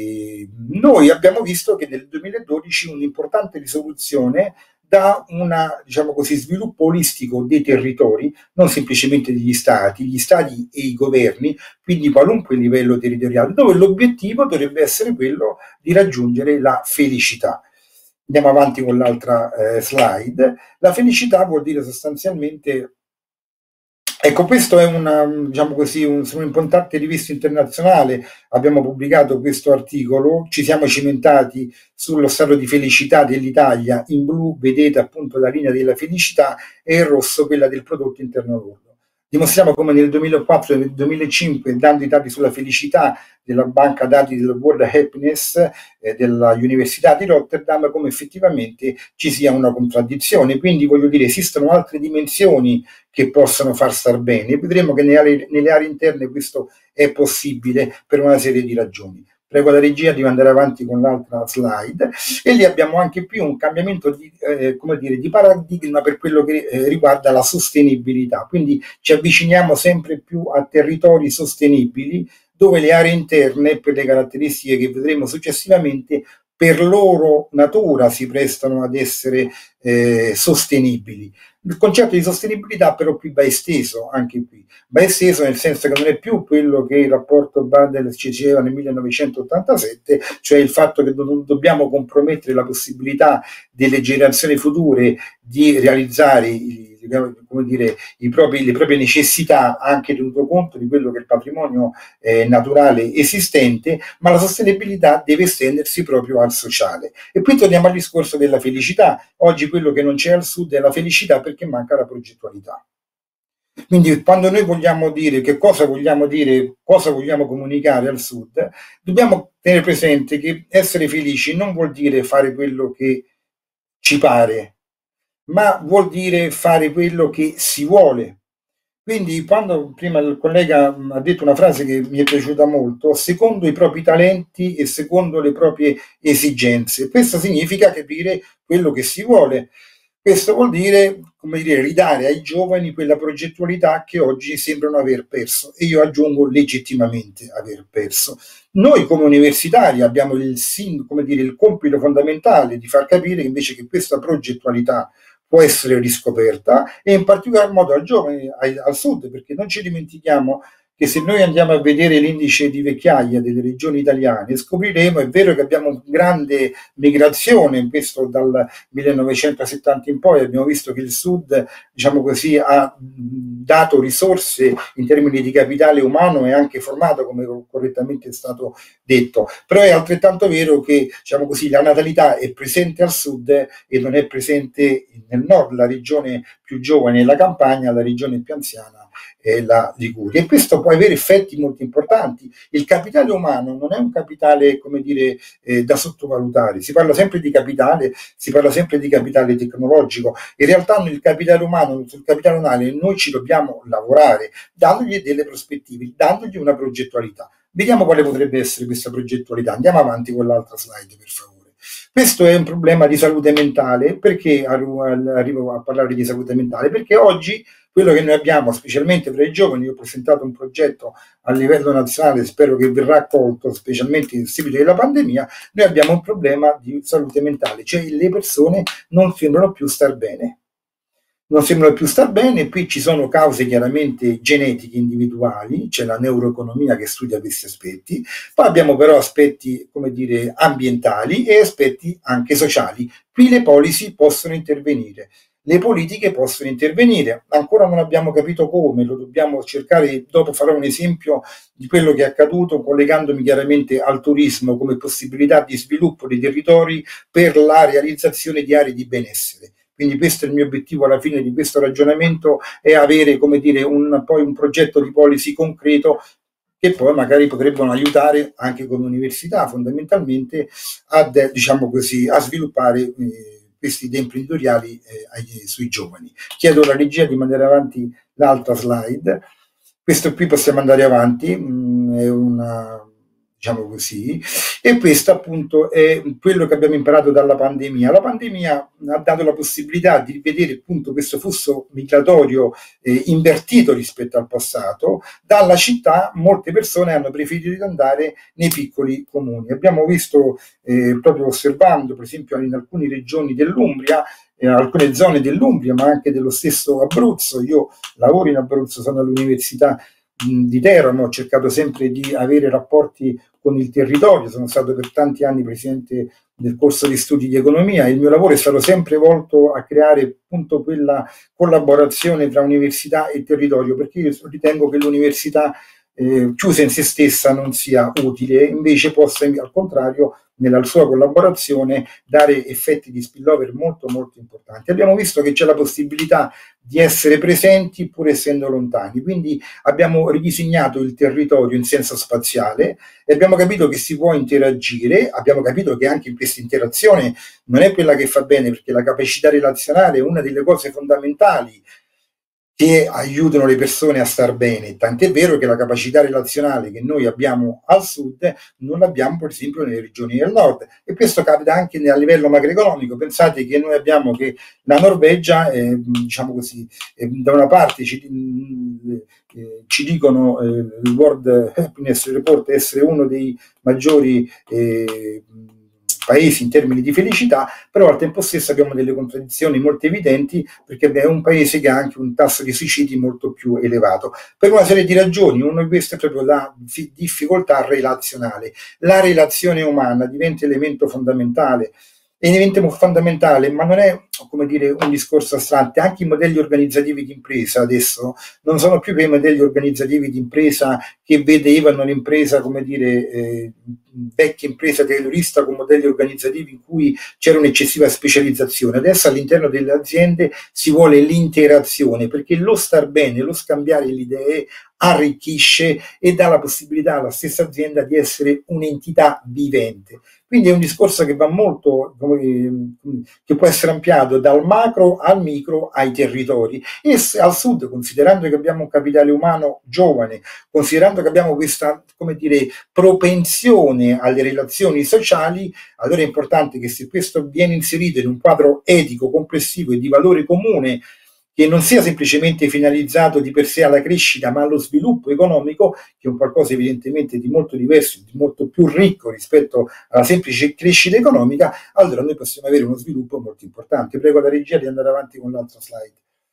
noi abbiamo visto che nel 2012 un'importante risoluzione da diciamo così, sviluppo olistico dei territori, non semplicemente degli stati e i governi, quindi qualunque livello territoriale, dove l'obiettivo dovrebbe essere quello di raggiungere la felicità. Andiamo avanti con l'altra slide. La felicità vuol dire sostanzialmente Ecco, questo è diciamo così, su un'importante rivista internazionale abbiamo pubblicato questo articolo, ci siamo cimentati sullo stato di felicità dell'Italia. In blu vedete appunto la linea della felicità e in rosso quella del prodotto interno lordo. Dimostriamo come nel 2004 e nel 2005, dando i dati sulla felicità della banca dati del World Happiness della Università di Rotterdam, come effettivamente ci sia una contraddizione. Quindi voglio dire, esistono altre dimensioni che possono far star bene. Vedremo che nelle aree interne questo è possibile per una serie di ragioni. Prego la regia di andare avanti con l'altra slide. E lì abbiamo anche più un cambiamento di paradigma per quello che riguarda la sostenibilità. Quindi ci avviciniamo sempre più a territori sostenibili, dove le aree interne, per le caratteristiche che vedremo successivamente, per loro natura si prestano ad essere sostenibili. Il concetto di sostenibilità però qui va esteso, anche qui. Va esteso nel senso che non è più quello che il rapporto Badel ci diceva nel 1987, cioè il fatto che non dobbiamo compromettere la possibilità delle generazioni future di realizzare come dire, le proprie necessità, anche tenuto conto di quello che è il patrimonio naturale esistente, ma la sostenibilità deve estendersi proprio al sociale. E qui torniamo al discorso della felicità. Oggi quello che non c'è al sud è la felicità perché manca la progettualità. Quindi quando noi vogliamo dire che cosa vogliamo dire, cosa vogliamo comunicare al sud, dobbiamo tenere presente che essere felici non vuol dire fare quello che ci pare, ma vuol dire fare quello che si vuole. Quindi quando prima il collega ha detto una frase che mi è piaciuta molto, secondo i propri talenti e secondo le proprie esigenze, questo significa capire quello che si vuole. Questo vuol dire, come dire, ridare ai giovani quella progettualità che oggi sembrano aver perso, e io aggiungo legittimamente aver perso. Noi come universitari abbiamo il compito fondamentale di far capire invece che questa progettualità può essere riscoperta, e in particolar modo al giovane, al sud, perché non ci dimentichiamo che se noi andiamo a vedere l'indice di vecchiaia delle regioni italiane, scopriremo, è vero che abbiamo una grande migrazione, questo dal 1970 in poi, abbiamo visto che il sud, diciamo così, ha dato risorse in termini di capitale umano e anche formato, come correttamente è stato detto, però è altrettanto vero che, diciamo così, la natalità è presente al sud e non è presente nel nord. La regione più giovane è la Campania, la regione più anziana è la Liguria, e questo può avere effetti molto importanti. Il capitale umano non è un capitale, come dire, da sottovalutare. Si parla sempre di capitale, si parla sempre di capitale tecnologico. In realtà il capitale umano, sul capitale umano noi ci dobbiamo lavorare, dandogli delle prospettive, dandogli una progettualità. Vediamo quale potrebbe essere questa progettualità. Andiamo avanti con l'altra slide, per favore. Questo è un problema di salute mentale. Perché arrivo a parlare di salute mentale? Perché oggi quello che noi abbiamo, specialmente per i giovani, io ho presentato un progetto a livello nazionale, spero che verrà accolto, specialmente in seguito della pandemia, noi abbiamo un problema di salute mentale, cioè le persone non sembrano più star bene. Non sembrano più star bene. Qui ci sono cause chiaramente genetiche individuali, c'è la neuroeconomia che studia questi aspetti, poi abbiamo però aspetti, come dire, ambientali e aspetti anche sociali. Qui le policy possono intervenire. Le politiche possono intervenire, ancora non abbiamo capito come, lo dobbiamo cercare. Dopo farò un esempio di quello che è accaduto, collegandomi chiaramente al turismo come possibilità di sviluppo dei territori per la realizzazione di aree di benessere. Quindi questo è il mio obiettivo alla fine di questo ragionamento, è avere, come dire, poi un progetto di policy concreto che poi magari potrebbero aiutare anche come università fondamentalmente diciamo così, a sviluppare queste idee imprenditoriali sui giovani. Chiedo alla regia di mandare avanti l'altra slide. Questo qui possiamo andare avanti, è una, diciamo così, e questo appunto è quello che abbiamo imparato dalla pandemia. La pandemia ha dato la possibilità di vedere appunto questo flusso migratorio invertito rispetto al passato. Dalla città molte persone hanno preferito andare nei piccoli comuni. Abbiamo visto, proprio osservando per esempio in alcune regioni dell'Umbria, alcune zone dell'Umbria, ma anche dello stesso Abruzzo. Io lavoro in Abruzzo, sono all'università di Teramo, ho cercato sempre di avere rapporti con il territorio, sono stato per tanti anni presidente del corso di studi di economia, il mio lavoro è stato sempre volto a creare appunto quella collaborazione tra università e territorio, perché io ritengo che l'università chiusa in se stessa non sia utile, invece possa al contrario nella sua collaborazione dare effetti di spillover molto molto importanti. Abbiamo visto che c'è la possibilità di essere presenti pur essendo lontani, quindi abbiamo ridisegnato il territorio in senso spaziale e abbiamo capito che si può interagire, abbiamo capito che anche in questa interazione non è quella che fa bene, perché la capacità relazionale è una delle cose fondamentali che aiutano le persone a star bene, tant'è vero che la capacità relazionale che noi abbiamo al sud non l'abbiamo per esempio nelle regioni del nord, e questo capita anche a livello macroeconomico. Pensate che noi abbiamo che la Norvegia, diciamo così, da una parte ci dicono il World Happiness Report essere uno dei maggiori paesi in termini di felicità, però al tempo stesso abbiamo delle contraddizioni molto evidenti, perché è un paese che ha anche un tasso di suicidi molto più elevato, per una serie di ragioni. Una di queste è proprio la difficoltà relazionale. La relazione umana diventa elemento fondamentale, ma non è, come dire, un discorso astratto. Anche i modelli organizzativi di impresa adesso non sono più quei modelli organizzativi di impresa che vedevano l'impresa, come dire, vecchia impresa taylorista, con modelli organizzativi in cui c'era un'eccessiva specializzazione. Adesso all'interno delle aziende si vuole l'interazione, perché lo star bene, lo scambiare le idee arricchisce e dà la possibilità alla stessa azienda di essere un'entità vivente. Quindi è un discorso che va molto, che può essere ampliato dal macro al micro ai territori, e al sud, considerando che abbiamo un capitale umano giovane, considerando che abbiamo questa, come dire, propensione alle relazioni sociali, allora è importante che, se questo viene inserito in un quadro etico complessivo e di valore comune, che non sia semplicemente finalizzato di per sé alla crescita, ma allo sviluppo economico, che è un qualcosa evidentemente di molto diverso, di molto più ricco rispetto alla semplice crescita economica, allora noi possiamo avere uno sviluppo molto importante. Prego la regia di andare avanti con l'altro slide.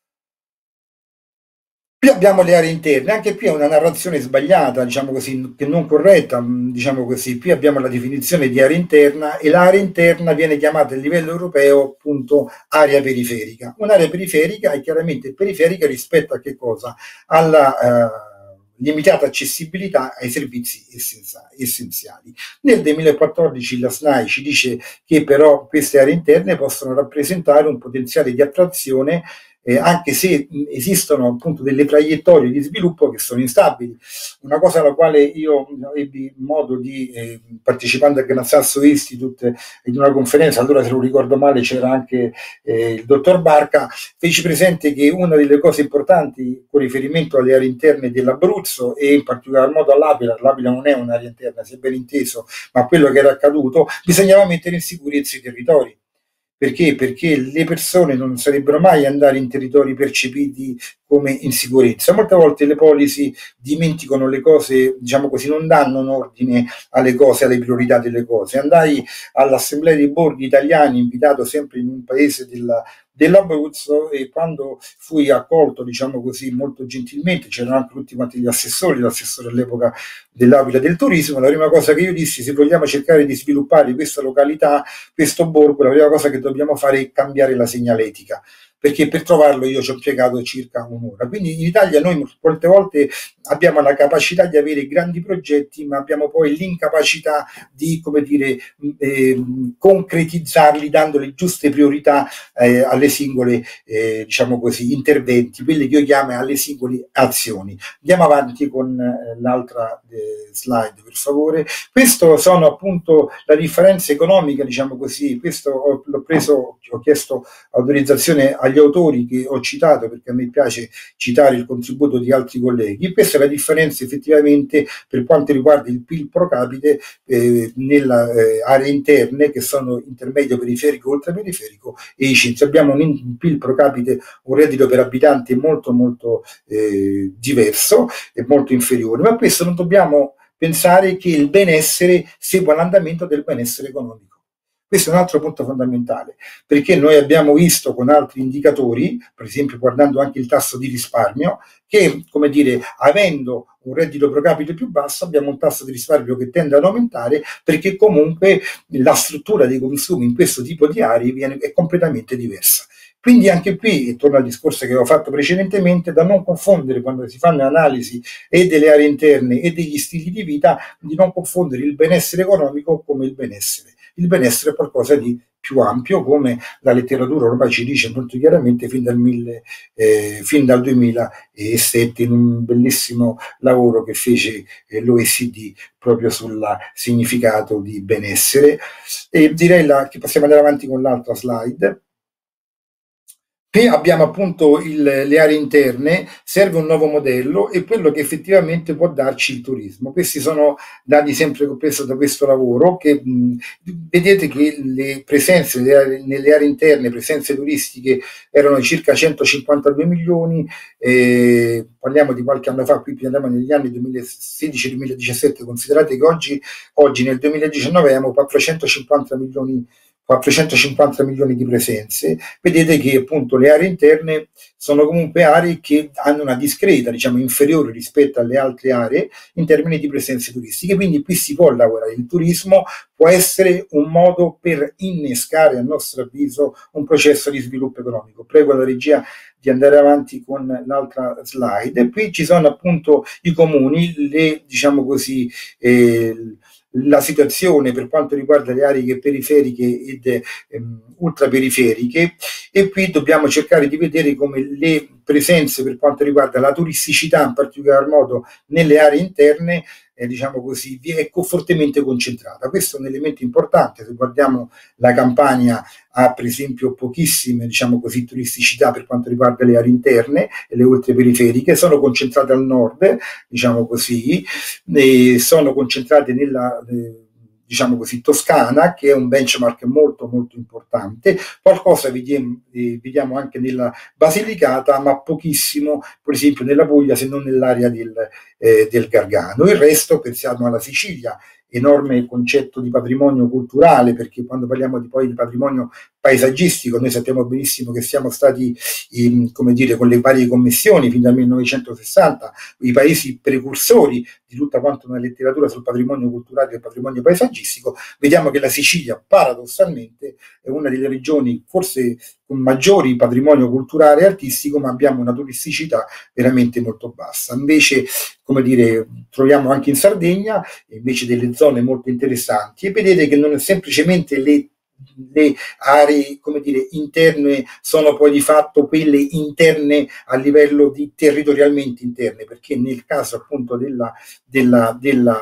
Qui abbiamo le aree interne, anche qui è una narrazione sbagliata, diciamo così, che non corretta, diciamo così. Qui abbiamo la definizione di area interna, e l'area interna viene chiamata a livello europeo appunto area periferica. Un'area periferica è chiaramente periferica rispetto a che cosa? Alla limitata accessibilità ai servizi essenziali. Nel 2014 la SNAI ci dice che però queste aree interne possono rappresentare un potenziale di attrazione, anche se esistono appunto delle traiettorie di sviluppo che sono instabili. Una cosa alla quale io ebbi modo di, partecipando al Gran Sasso Institute, in una conferenza, allora se non ricordo male c'era anche il dottor Barca, feci presente che una delle cose importanti con riferimento alle aree interne dell'Abruzzo, e in particolar modo all'Aquila non è un'area interna, se ben inteso, ma quello che era accaduto, bisognava mettere in sicurezza i territori. Perché? Perché le persone non sarebbero mai andare in territori percepiti come in sicurezza. Molte volte le policy dimenticano le cose, diciamo così, non danno un ordine alle cose, alle priorità delle cose. Andai all'Assemblea dei Borghi Italiani, invitato sempre in un paese dell'Abruzzo, e quando fui accolto, diciamo così, molto gentilmente, c'erano anche tutti quanti gli assessori, l'assessore all'epoca dell'Aquila del turismo, la prima cosa che io dissi: se vogliamo cercare di sviluppare questa località, questo borgo, la prima cosa che dobbiamo fare è cambiare la segnaletica, perché per trovarlo io ci ho impiegato circa un'ora. Quindi in Italia noi molte volte abbiamo la capacità di avere grandi progetti, ma abbiamo poi l'incapacità di, come dire, concretizzarli, dando le giuste priorità alle singole, diciamo così, interventi, quelli che io chiamo alle singole azioni. Andiamo avanti con l'altra slide, per favore. Questo sono appunto la differenza economica, diciamo così. Questo l'ho preso, ho chiesto autorizzazione agli autori che ho citato, perché a me piace citare il contributo di altri colleghi. Questa è la differenza effettivamente per quanto riguarda il PIL pro capite nelle aree interne, che sono intermedio, periferico, ultraperiferico e i centri. Abbiamo un PIL pro capite, un reddito per abitante molto molto diverso e molto inferiore, ma questo non dobbiamo pensare che il benessere segua l'andamento del benessere economico. Questo è un altro punto fondamentale, perché noi abbiamo visto con altri indicatori, per esempio guardando anche il tasso di risparmio, che, come dire, avendo un reddito pro capite più basso, abbiamo un tasso di risparmio che tende ad aumentare, perché comunque la struttura dei consumi in questo tipo di aree è completamente diversa. Quindi anche qui, e torno al discorso che avevo fatto precedentemente, da non confondere quando si fanno analisi e delle aree interne e degli stili di vita, di non confondere il benessere economico come il benessere. Il benessere è qualcosa di più ampio, come la letteratura ormai ci dice molto chiaramente fin dal 2007, in un bellissimo lavoro che fece l'OECD proprio sul significato di benessere. E direi che possiamo andare avanti con l'altra slide. Qui abbiamo appunto le aree interne, serve un nuovo modello e quello che effettivamente può darci il turismo. Questi sono dati sempre presi da questo lavoro, che vedete che le presenze nelle aree interne, presenze turistiche, erano circa 152 milioni, parliamo di qualche anno fa, qui andiamo negli anni 2016-2017, considerate che oggi nel 2019 abbiamo 450 milioni di presenze. Vedete che appunto le aree interne sono comunque aree che hanno una discreta, diciamo, inferiore rispetto alle altre aree in termini di presenze turistiche, quindi qui si può lavorare. Il turismo può essere un modo per innescare, a nostro avviso, un processo di sviluppo economico. Prego la regia di andare avanti con l'altra slide. E qui ci sono appunto i comuni, diciamo così, la situazione per quanto riguarda le aree periferiche ed ultraperiferiche, e qui dobbiamo cercare di vedere come le presenze per quanto riguarda la turisticità, in particolar modo nelle aree interne, diciamo così, è fortemente concentrata. Questo è un elemento importante. Se guardiamo la Campania, ha per esempio pochissime, diciamo così, turisticità per quanto riguarda le aree interne e le ultraperiferiche, sono concentrate al nord, diciamo così, e sono concentrate nella diciamo così, Toscana, che è un benchmark molto molto importante. Qualcosa vediamo anche nella Basilicata, ma pochissimo per esempio nella Puglia, se non nell'area del Gargano. Il resto, pensiamo alla Sicilia, enorme concetto di patrimonio culturale, perché quando parliamo poi di patrimonio paesaggistico, noi sappiamo benissimo che siamo stati, come dire, con le varie commissioni fin dal 1960, i paesi precursori di tutta quanto una letteratura sul patrimonio culturale e il patrimonio paesaggistico. Vediamo che la Sicilia, paradossalmente, è una delle regioni forse con maggiori patrimonio culturale e artistico, ma abbiamo una turisticità veramente molto bassa. Invece, come dire, troviamo anche in Sardegna invece delle zone molto interessanti, e vedete che non è semplicemente le aree, come dire, interne sono poi di fatto quelle interne a livello di territorialmente interne, perché nel caso appunto della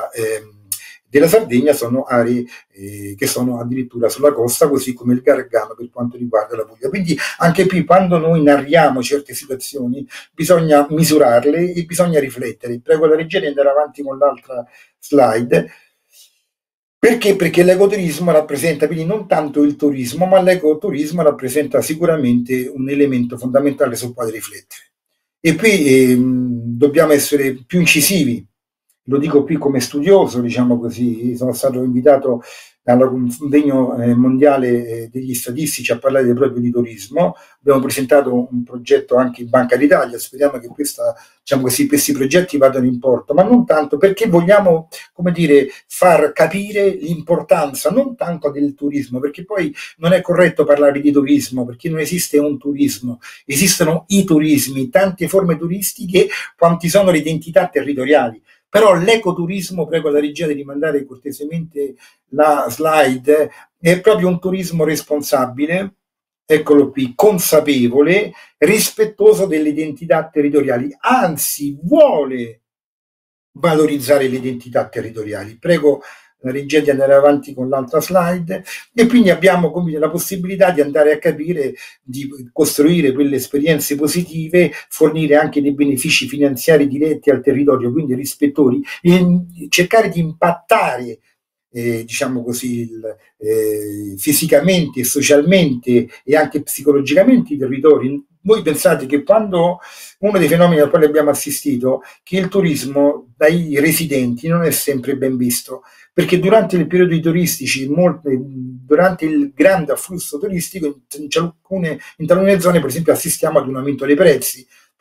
Sardegna sono aree che sono addirittura sulla costa, così come il Gargano per quanto riguarda la Puglia. Quindi anche qui, quando noi narriamo certe situazioni, bisogna misurarle e bisogna riflettere. Prego la regia di andare avanti con l'altra slide. Perché? Perché l'ecoturismo rappresenta, quindi non tanto il turismo, ma l'ecoturismo rappresenta sicuramente un elemento fondamentale sul quale riflettere. E qui dobbiamo essere più incisivi. Lo dico qui come studioso, diciamo così. Sono stato invitato al convegno mondiale degli statistici a parlare proprio di turismo. Abbiamo presentato un progetto anche in Banca d'Italia. Speriamo che diciamo così, questi progetti vadano in porto, ma non tanto perché vogliamo, come dire, far capire l'importanza non tanto del turismo, perché poi non è corretto parlare di turismo, perché non esiste un turismo, esistono i turismi, tante forme turistiche, quanti sono le identità territoriali. Però l'ecoturismo, prego la regia di rimandare cortesemente la slide, è proprio un turismo responsabile, eccolo qui, consapevole, rispettoso delle identità territoriali, anzi vuole valorizzare le identità territoriali. Prego la regia di andare avanti con l'altra slide. E quindi abbiamo come la possibilità di andare a capire, di costruire quelle esperienze positive, fornire anche dei benefici finanziari diretti al territorio, quindi rispettori, e cercare di impattare diciamo così, fisicamente, socialmente e anche psicologicamente i territori. Voi pensate che quando uno dei fenomeni al quale abbiamo assistito, che il turismo dai residenti non è sempre ben visto, perché durante i periodi turistici, durante il grande afflusso turistico, in talune zone per esempio assistiamo ad un aumento dei prezzi,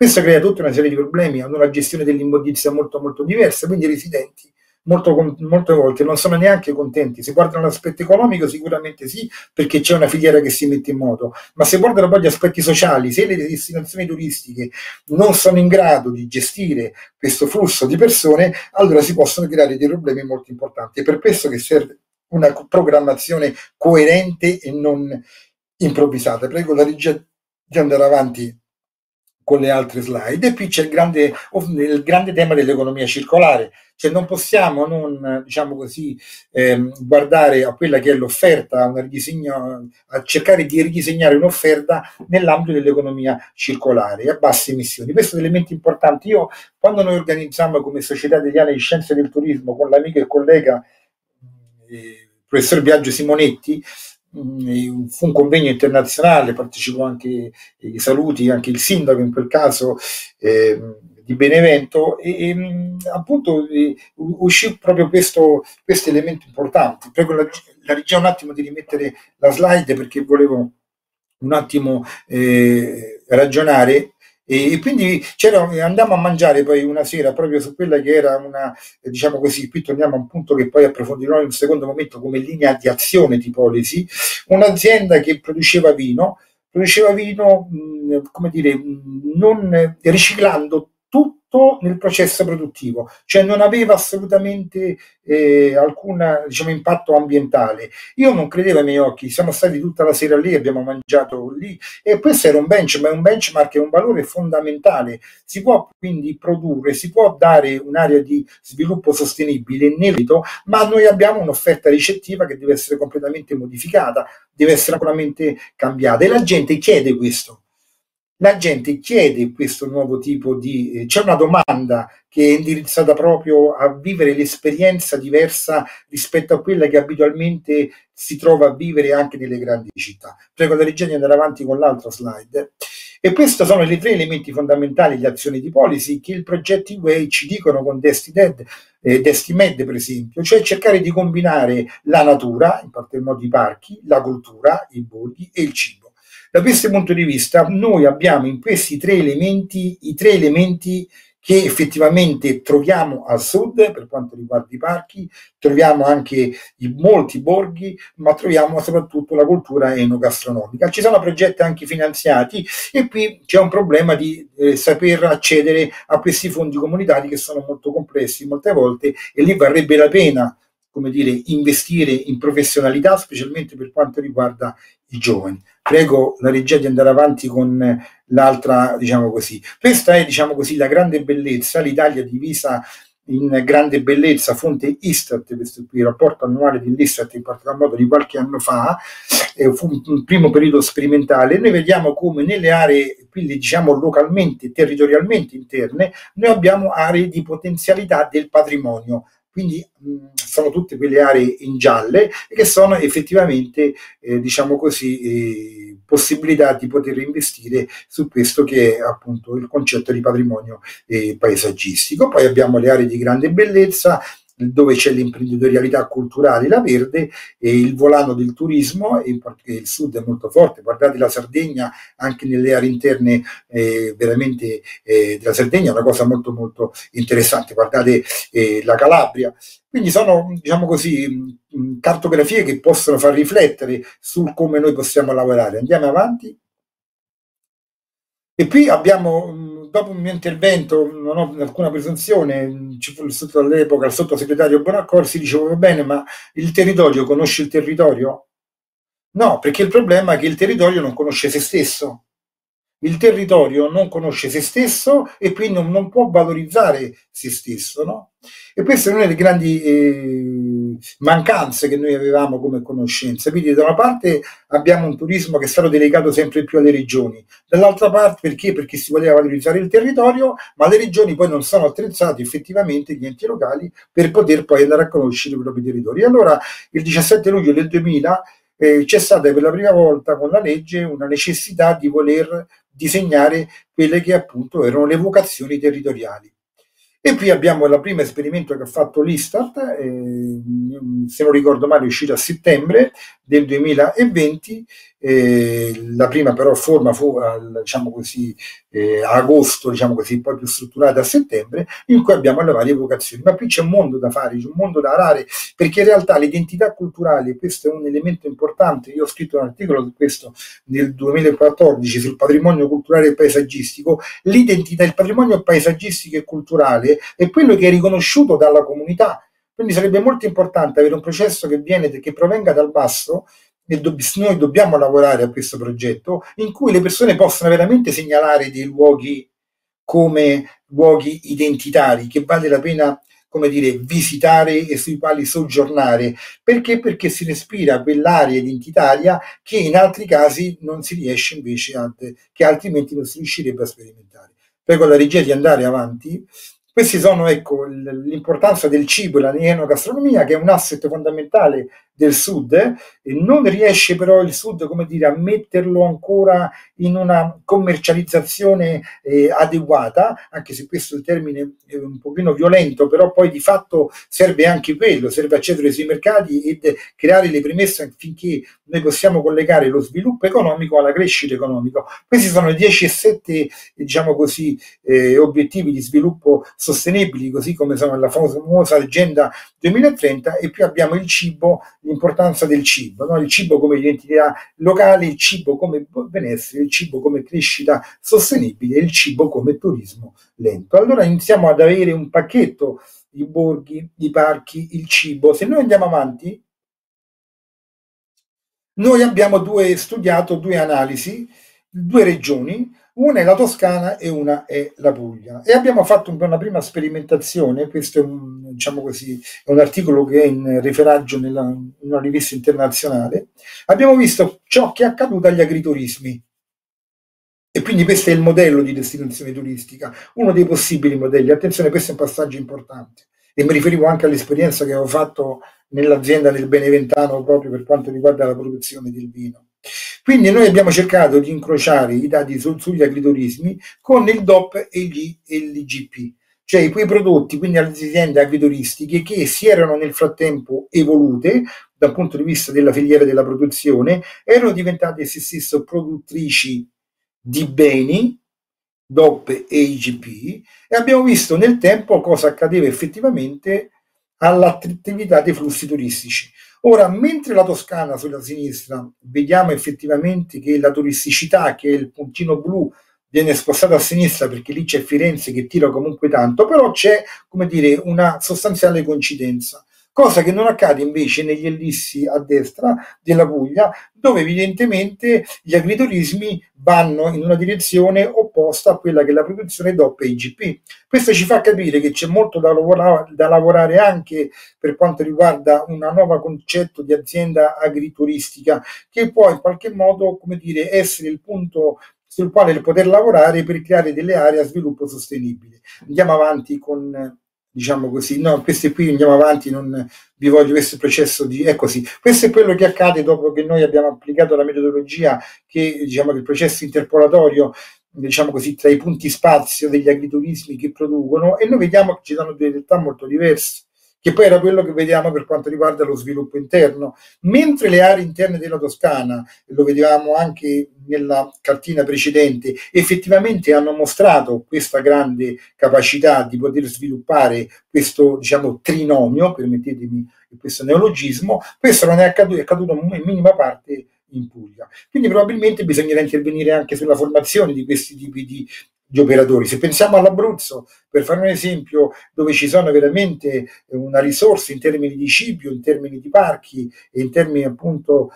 Questo crea tutta una serie di problemi, hanno una gestione dell'immondizia molto molto diversa, quindi i residenti molte volte non sono neanche contenti. Se guardano l'aspetto economico sicuramente sì, perché c'è una filiera che si mette in moto, ma se guardano poi gli aspetti sociali, se le destinazioni turistiche non sono in grado di gestire questo flusso di persone, allora si possono creare dei problemi molto importanti. È per questo che serve una programmazione coerente e non improvvisata. Prego la regia di andare avanti con le altre slide. E qui c'è il grande tema dell'economia circolare, cioè non possiamo non, diciamo così, guardare a quella che è l'offerta, a cercare di ridisegnare un'offerta nell'ambito dell'economia circolare a basse emissioni. Questo è un elemento importante. Io, quando noi organizziamo come Società Italiana di Scienze del Turismo con l'amico e collega professor Biagio Simonetti, fu un convegno internazionale, partecipò anche i saluti, anche il sindaco in quel caso di Benevento, e appunto uscì proprio questo elemento importante. Prego la regia un attimo di rimettere la slide, perché volevo un attimo ragionare. E quindi andammo a mangiare poi una sera proprio su quella che era una, diciamo così, qui torniamo a un punto che poi approfondirò in un secondo momento come linea di azione di Polisi, un'azienda che produceva vino, come dire, non riciclando tutto nel processo produttivo, cioè non aveva assolutamente alcun, diciamo, impatto ambientale. Io non credevo ai miei occhi, siamo stati tutta la sera lì, abbiamo mangiato lì, e questo era un benchmark, è un valore fondamentale. Si può quindi produrre, si può dare un'area di sviluppo sostenibile nell'ambito, ma noi abbiamo un'offerta ricettiva che deve essere completamente modificata, deve essere completamente cambiata, e la gente chiede questo. La gente chiede questo nuovo tipo di... c'è una domanda che è indirizzata proprio a vivere l'esperienza diversa rispetto a quella che abitualmente si trova a vivere anche nelle grandi città. Prego la regia di andare avanti con l'altra slide. E questi sono i 3 elementi fondamentali di azioni di policy che il progetto Way ci dicono con DestiMed, per esempio, cioè cercare di combinare la natura, in particolar modo i parchi, la cultura, i borghi e il cibo. Da questo punto di vista noi abbiamo in questi 3 elementi i 3 elementi che effettivamente troviamo al sud per quanto riguarda i parchi, troviamo anche molti borghi, ma troviamo soprattutto la cultura enogastronomica. Ci sono progetti anche finanziati, e qui c'è un problema di saper accedere a questi fondi comunitari che sono molto complessi molte volte, e lì varrebbe la pena, come dire, investire in professionalità, specialmente per quanto riguarda i giovani. Prego la regia di andare avanti con l'altra, diciamo così. Questa è, diciamo così, la grande bellezza, l'Italia divisa in grande bellezza, fonte Istat, questo qui, il rapporto annuale dell'Istat, in particolar modo di qualche anno fa, fu un primo periodo sperimentale. Noi vediamo come nelle aree, quindi diciamo localmente, territorialmente interne, noi abbiamo aree di potenzialità del patrimonio. Quindi sono tutte quelle aree in gialle che sono effettivamente, diciamo così, possibilità di poter investire su questo che è appunto il concetto di patrimonio paesaggistico. Poi abbiamo le aree di grande bellezza, dove c'è l'imprenditorialità culturale, la verde, e il volano del turismo, e il sud è molto forte. Guardate la Sardegna, anche nelle aree interne veramente della Sardegna è una cosa molto molto interessante. Guardate la Calabria. Quindi sono, diciamo così, cartografie che possono far riflettere su come noi possiamo lavorare. Andiamo avanti. E qui abbiamo, dopo un mio intervento, non ho alcuna presunzione, ci fu all'epoca il sottosegretario Bonaccorsi, dicevo: va bene, ma il territorio conosce il territorio? No, perché il problema è che il territorio non conosce se stesso. Il territorio non conosce se stesso e quindi non può valorizzare se stesso, no? E questa è una delle grandi mancanze che noi avevamo come conoscenza. Quindi da una parte abbiamo un turismo che è stato delegato sempre più alle regioni, dall'altra parte perché? Perché si voleva valorizzare il territorio, ma le regioni poi non sono attrezzate effettivamente, gli enti locali, per poter poi andare a conoscere i propri territori. E allora il 17 luglio del 2000 c'è stata per la prima volta con la legge una necessità di voler disegnare quelle che appunto erano le vocazioni territoriali. E qui abbiamo il primo esperimento che ha fatto l'Istat, se non ricordo male è uscito a settembre, del 2020. La prima però forma fu diciamo così, a agosto, diciamo così, poi più strutturata a settembre, in cui abbiamo le varie vocazioni. Ma qui c'è un mondo da fare, c'è un mondo da arare, perché in realtà l'identità culturale, questo è un elemento importante. Io ho scritto un articolo su questo nel 2014 sul patrimonio culturale e paesaggistico. L'identità, il patrimonio paesaggistico e culturale è quello che è riconosciuto dalla comunità. Quindi sarebbe molto importante avere un processo che provenga dal basso, e noi dobbiamo lavorare a questo progetto, in cui le persone possano veramente segnalare dei luoghi come luoghi identitari che vale la pena, come dire, visitare e sui quali soggiornare. Perché? Perché si respira quell'area identitaria che in altri casi non si riesce invece che altrimenti non si riuscirebbe a sperimentare. Prego la regia di andare avanti. Questi sono, ecco, l'importanza del cibo e la enogastronomia, che è un asset fondamentale del Sud, e non riesce però il Sud, come dire, a metterlo ancora in una commercializzazione adeguata, anche se questo il termine è un pochino violento, però poi di fatto serve anche quello, serve accedere sui mercati ed creare le premesse affinché noi possiamo collegare lo sviluppo economico alla crescita economica. Questi sono i 10 e 7, diciamo così, obiettivi di sviluppo sostenibili, così come sono la famosa agenda 2030, e più abbiamo il cibo, l'importanza del cibo, no? Il cibo come identità locale, il cibo come benessere, il cibo come crescita sostenibile, il cibo come turismo lento. Allora iniziamo ad avere un pacchetto, i borghi, i parchi, il cibo. Se noi andiamo avanti, noi abbiamo studiato due analisi, due regioni, una è la Toscana e una è la Puglia, e abbiamo fatto una prima sperimentazione. Questo è diciamo così, è un articolo che è in referaggio in una rivista internazionale. Abbiamo visto ciò che è accaduto agli agriturismi, e quindi questo è il modello di destinazione turistica, uno dei possibili modelli. Attenzione, questo è un passaggio importante, e mi riferivo anche all'esperienza che avevo fatto nell'azienda del Beneventano proprio per quanto riguarda la produzione del vino. Quindi noi abbiamo cercato di incrociare i dati sugli agriturismi con il DOP e l'IGP, cioè quei prodotti, quindi le aziende agrituristiche che si erano nel frattempo evolute dal punto di vista della filiera della produzione, erano diventate esse stesse produttrici di beni, DOP e IGP, e abbiamo visto nel tempo cosa accadeva effettivamente all'attività dei flussi turistici. Ora, mentre la Toscana sulla sinistra vediamo effettivamente che la turisticità, che è il puntino blu, viene spostata a sinistra perché lì c'è Firenze che tira comunque tanto, però c'è, come dire, una sostanziale coincidenza. Cosa che non accade invece negli ellissi a destra della Puglia, dove evidentemente gli agriturismi vanno in una direzione opposta a quella che è la produzione DOP e IGP. Questo ci fa capire che c'è molto da lavorare anche per quanto riguarda un nuovo concetto di azienda agrituristica, che può in qualche modo, come dire, essere il punto sul quale poter lavorare per creare delle aree a sviluppo sostenibile. Andiamo avanti con, diciamo così, no, queste qui andiamo avanti, non vi voglio, questo processo di, è così. Questo è quello che accade dopo che noi abbiamo applicato la metodologia, che diciamo che il processo interpolatorio, diciamo così, tra i punti spazio degli agriturismi che producono, e noi vediamo che ci sono due realtà molto diverse, che poi era quello che vediamo per quanto riguarda lo sviluppo interno. Mentre le aree interne della Toscana, lo vedevamo anche nella cartina precedente, effettivamente hanno mostrato questa grande capacità di poter sviluppare questo, diciamo, trinomio, permettetemi questo neologismo, questo non è accaduto, è accaduto in minima parte in Puglia. Quindi probabilmente bisognerà intervenire anche sulla formazione di questi tipi di operatori. Se pensiamo all'Abruzzo, per fare un esempio, dove ci sono veramente una risorsa in termini di cibo, in termini di parchi e in termini appunto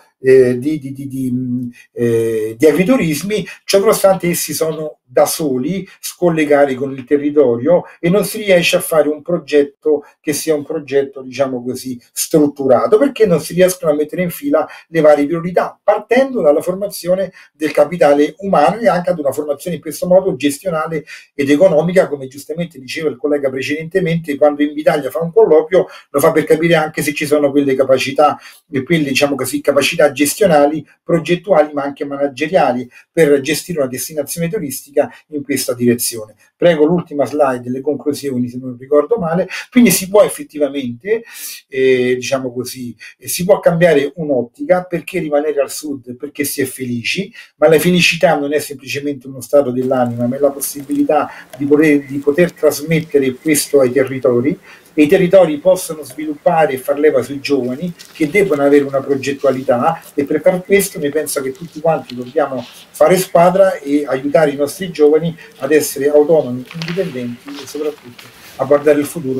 di agriturismi, ciononostante essi sono da soli, scollegati con il territorio, e non si riesce a fare un progetto che sia un progetto, diciamo così, strutturato, perché non si riescono a mettere in fila le varie priorità, partendo dalla formazione del capitale umano e anche ad una formazione in questo modo gestionale gestionale ed economica, come giustamente diceva il collega precedentemente. Quando Invitalia fa un colloquio lo fa per capire anche se ci sono quelle capacità, quelle diciamo così, capacità gestionali, progettuali ma anche manageriali per gestire una destinazione turistica in questa direzione. Prego l'ultima slide, le conclusioni se non ricordo male. Quindi si può effettivamente, diciamo così, si può cambiare un'ottica, perché rimanere al sud, perché si è felici, ma la felicità non è semplicemente uno stato dell'anima, ma è la possibilità di poter trasmettere questo ai territori, e i territori possono sviluppare e far leva sui giovani che debbono avere una progettualità, e per far questo mi penso che tutti quanti dobbiamo fare squadra e aiutare i nostri giovani ad essere autonomi, indipendenti e soprattutto a guardare il futuro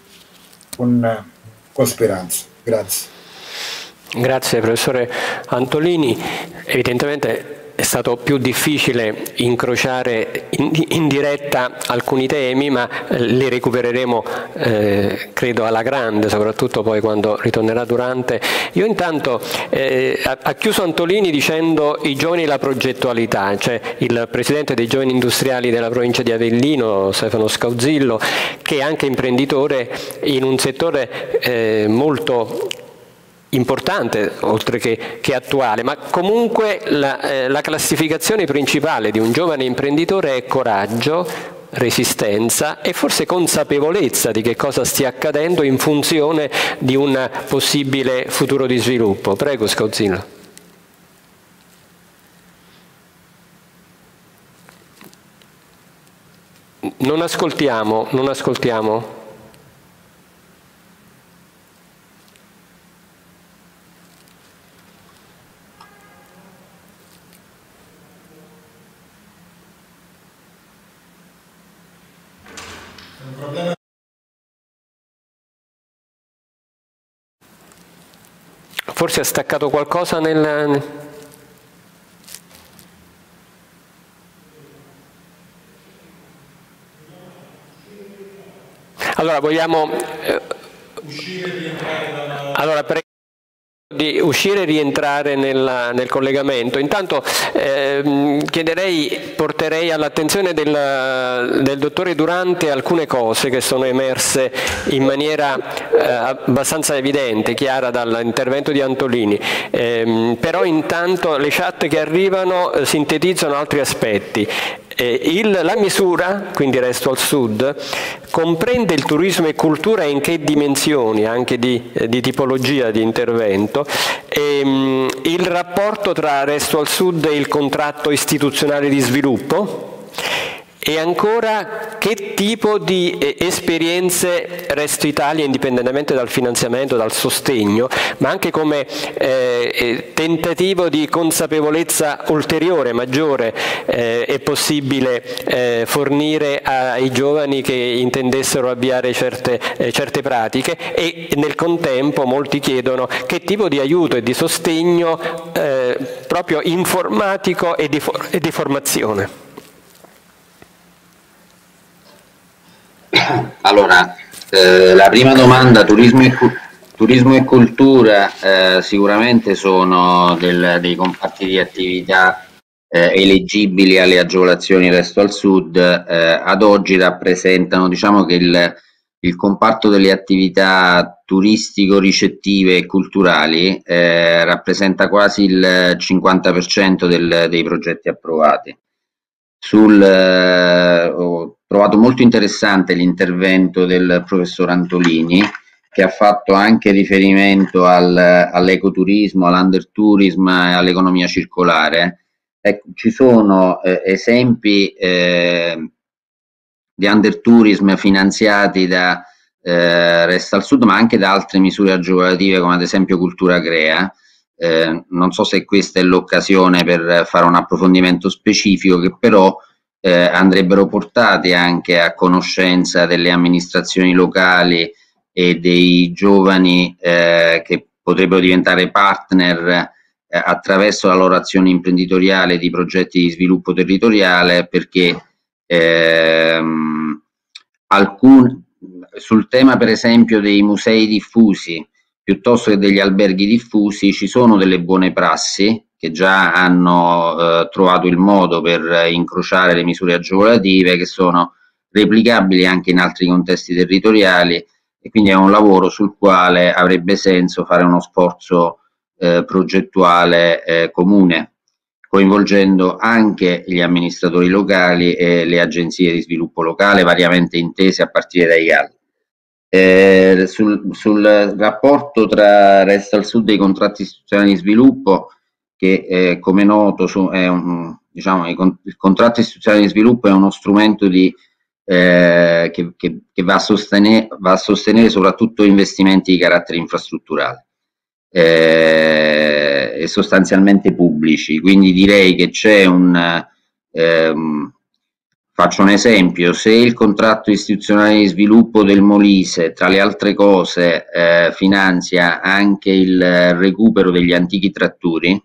con speranza. Grazie. Grazie professore Antolini. Evidentemente è stato più difficile incrociare in diretta alcuni temi, ma li recupereremo credo alla grande, soprattutto poi quando ritornerà Durante. Io intanto ha chiuso Antolini dicendo i giovani e la progettualità, cioè il presidente dei giovani industriali della provincia di Avellino, Stefano Scauzillo, che è anche imprenditore in un settore molto importante, oltre che attuale, ma comunque la classificazione principale di un giovane imprenditore è coraggio, resistenza e forse consapevolezza di che cosa stia accadendo in funzione di un possibile futuro di sviluppo. Prego Scauzillo. Non ascoltiamo. Forse ha staccato qualcosa nel... Allora vogliamo... Allora prego di uscire e rientrare nel collegamento. Intanto porterei all'attenzione del dottore Durante alcune cose che sono emerse in maniera abbastanza evidente, chiara dall'intervento di Antolini, però intanto le chat che arrivano sintetizzano altri aspetti. La misura, quindi Resto al Sud, comprende il turismo e cultura in che dimensioni, anche di tipologia di intervento, il rapporto tra Resto al Sud e il contratto istituzionale di sviluppo, e ancora che tipo di esperienze Resto Italia, indipendentemente dal finanziamento, dal sostegno, ma anche come tentativo di consapevolezza ulteriore, maggiore, è possibile fornire ai giovani che intendessero avviare certe pratiche. E nel contempo molti chiedono che tipo di aiuto e di sostegno proprio informatico e di formazione. Allora, la prima domanda, turismo e cultura, sicuramente sono dei comparti di attività eleggibili alle agevolazioni Resto al Sud. Ad oggi rappresentano, diciamo che il comparto delle attività turistico-ricettive e culturali rappresenta quasi il 50% dei progetti approvati. Ho trovato molto interessante l'intervento del professor Antolini, che ha fatto anche riferimento all'ecoturismo, all'undertourism e all'economia circolare. Ecco, ci sono esempi di undertourism finanziati da Resta al Sud, ma anche da altre misure agevolative come ad esempio Cultura Crea. Non so se questa è l'occasione per fare un approfondimento specifico, che però andrebbero portati anche a conoscenza delle amministrazioni locali e dei giovani che potrebbero diventare partner attraverso la loro azione imprenditoriale di progetti di sviluppo territoriale, perché sul tema per esempio dei musei diffusi piuttosto che degli alberghi diffusi ci sono delle buone prassi che già hanno trovato il modo per incrociare le misure agevolative, che sono replicabili anche in altri contesti territoriali, e quindi è un lavoro sul quale avrebbe senso fare uno sforzo progettuale comune, coinvolgendo anche gli amministratori locali e le agenzie di sviluppo locale, variamente intese a partire dai GAL. Sul rapporto tra Resta al Sud e i contratti istituzionali di sviluppo, che come noto il contratto istituzionale di sviluppo è uno strumento che va a sostenere soprattutto investimenti di carattere infrastrutturale e sostanzialmente pubblici, quindi direi che c'è faccio un esempio: se il contratto istituzionale di sviluppo del Molise, tra le altre cose, finanzia anche il recupero degli antichi tratturi,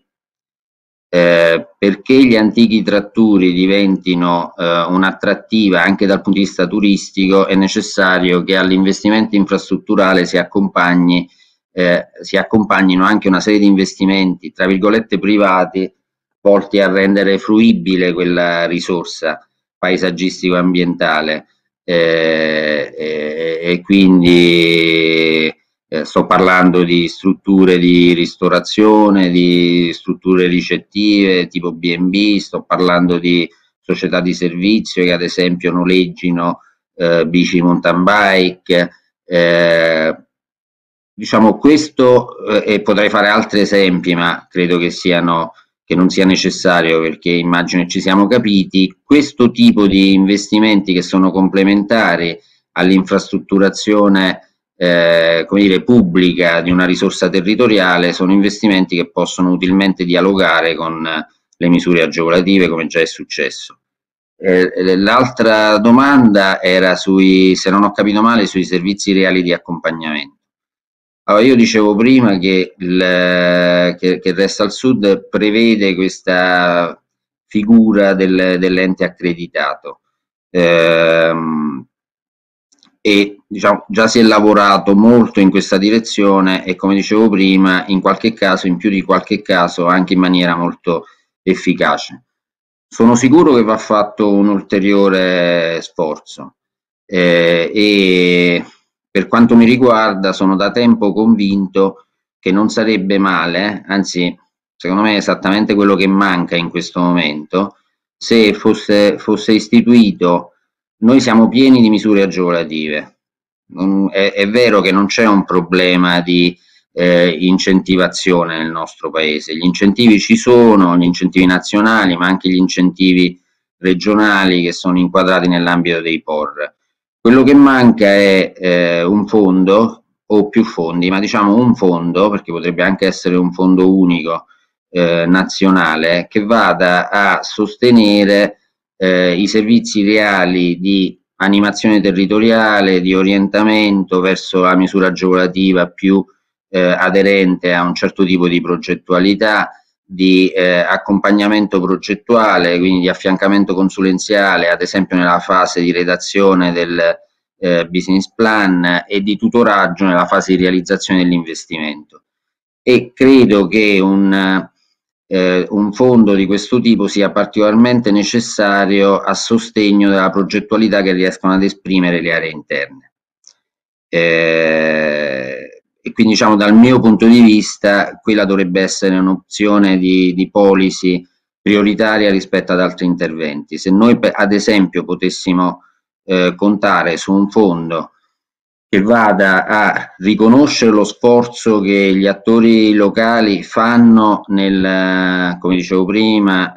perché gli antichi tratturi diventino un'attrattiva anche dal punto di vista turistico, è necessario che all'investimento infrastrutturale si accompagnino anche una serie di investimenti, tra virgolette, privati, volti a rendere fruibile quella risorsa paesaggistico-ambientale, e quindi sto parlando di strutture di ristorazione, di strutture ricettive tipo B&B, sto parlando di società di servizio che ad esempio noleggino bici mountain bike, diciamo questo, e potrei fare altri esempi, ma credo che non sia necessario, perché immagino che ci siamo capiti. Questo tipo di investimenti, che sono complementari all'infrastrutturazione come dire, pubblica di una risorsa territoriale, sono investimenti che possono utilmente dialogare con le misure agevolative, come già è successo. L'altra domanda era se non ho capito male, sui servizi reali di accompagnamento. Allora, io dicevo prima che Resta al Sud prevede questa figura dell'ente accreditato, e diciamo già si è lavorato molto in questa direzione, e come dicevo prima, in più di qualche caso anche in maniera molto efficace. Sono sicuro che va fatto un ulteriore sforzo, e per quanto mi riguarda sono da tempo convinto che non sarebbe male, anzi secondo me è esattamente quello che manca in questo momento, se fosse istituito. Noi siamo pieni di misure agevolative, è vero che non c'è un problema di incentivazione nel nostro paese, gli incentivi ci sono, gli incentivi nazionali, ma anche gli incentivi regionali che sono inquadrati nell'ambito dei POR. Quello che manca è un fondo, o più fondi, ma diciamo un fondo, perché potrebbe anche essere un fondo unico nazionale, che vada a sostenere i servizi reali di animazione territoriale, di orientamento verso la misura agevolativa più aderente a un certo tipo di progettualità, di accompagnamento progettuale, quindi di affiancamento consulenziale, ad esempio nella fase di redazione del business plan, e di tutoraggio nella fase di realizzazione dell'investimento. E credo che un fondo di questo tipo sia particolarmente necessario a sostegno della progettualità che riescono ad esprimere le aree interne. E quindi, diciamo, dal mio punto di vista quella dovrebbe essere un'opzione di policy prioritaria rispetto ad altri interventi. Se noi ad esempio potessimo contare su un fondo che vada a riconoscere lo sforzo che gli attori locali fanno nel, come dicevo prima,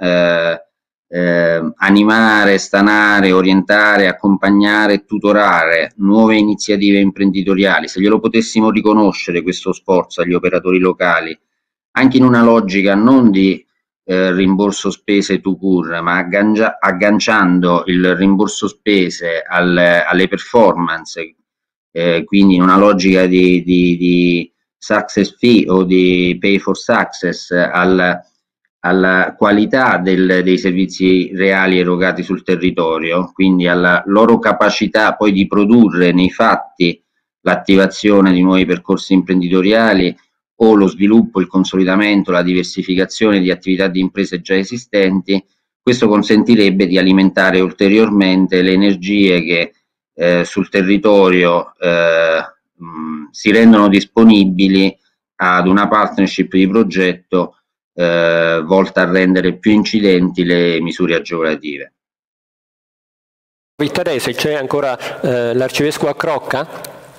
animare, stanare, orientare, accompagnare, tutorare nuove iniziative imprenditoriali, se glielo potessimo riconoscere questo sforzo agli operatori locali, anche in una logica non di rimborso spese to cure, ma agganciando il rimborso spese alle performance, quindi in una logica di success fee o di pay for success, alla qualità dei servizi reali erogati sul territorio, quindi alla loro capacità poi di produrre nei fatti l'attivazione di nuovi percorsi imprenditoriali o lo sviluppo, il consolidamento, la diversificazione di attività di imprese già esistenti. Questo consentirebbe di alimentare ulteriormente le energie che sul territorio si rendono disponibili ad una partnership di progetto volta a rendere più incidenti le misure agevolative. Vittorese, c'è ancora l'arcivescovo Accrocca?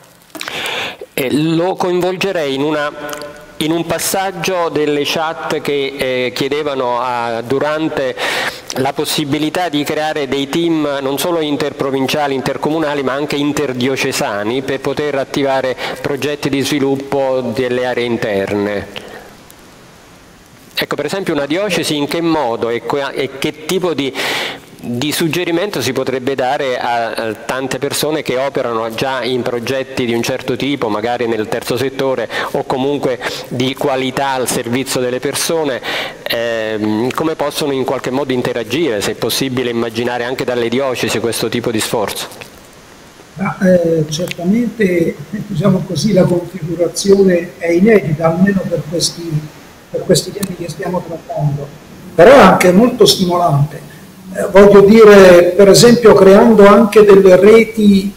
Lo coinvolgerei in un passaggio delle chat che chiedevano durante la possibilità di creare dei team non solo interprovinciali, intercomunali, ma anche interdiocesani per poter attivare progetti di sviluppo delle aree interne. Ecco, per esempio una diocesi in che modo e che tipo di suggerimento si potrebbe dare a tante persone che operano già in progetti di un certo tipo, magari nel terzo settore o comunque di qualità al servizio delle persone, come possono in qualche modo interagire, se è possibile immaginare anche dalle diocesi questo tipo di sforzo? Certamente, diciamo così, la configurazione è inedita, almeno per questi temi che stiamo trattando, però è anche molto stimolante. Voglio dire, per esempio, creando anche delle reti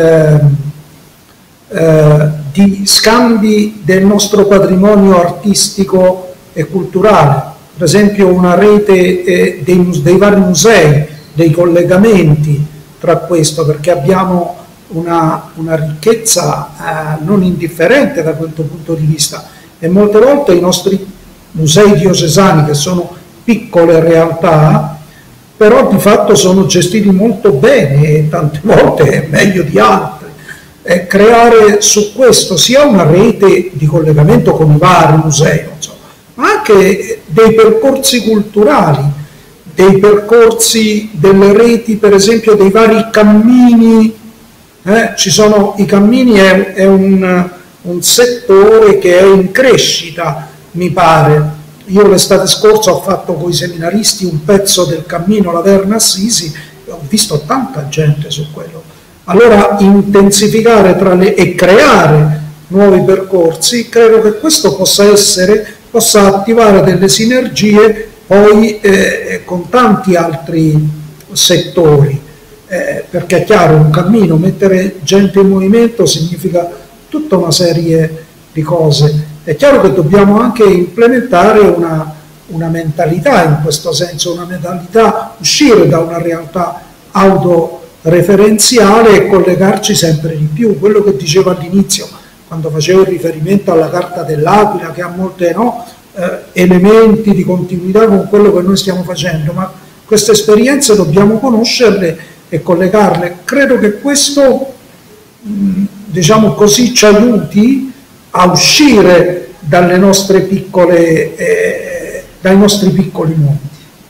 di scambi del nostro patrimonio artistico e culturale, per esempio una rete dei vari musei, dei collegamenti tra questo, perché abbiamo una ricchezza non indifferente da questo punto di vista, e molte volte i nostri musei diocesani, che sono piccole realtà, però di fatto sono gestiti molto bene e tante volte meglio di altri. Creare su questo sia una rete di collegamento con i vari musei, ma anche dei percorsi culturali, dei percorsi, delle reti, per esempio dei vari cammini. Ci sono i cammini, è un settore che è in crescita, mi pare. Io l'estate scorsa ho fatto con i seminaristi un pezzo del cammino Laverna-Assisi e ho visto tanta gente su quello. Allora intensificare e creare nuovi percorsi, credo che questo possa attivare delle sinergie poi con tanti altri settori, perché è chiaro, un cammino, mettere gente in movimento significa tutta una serie di cose. È chiaro che dobbiamo anche implementare una mentalità in questo senso, una mentalità, uscire da una realtà autoreferenziale e collegarci sempre di più. Quello che dicevo all'inizio, quando facevo il riferimento alla Carta dell'Aquila, che ha molti elementi di continuità con quello che noi stiamo facendo, ma queste esperienze dobbiamo conoscerle e collegarle. Credo che questo, diciamo così, ci aiuti a uscire dalle nostre dai nostri piccoli mondi.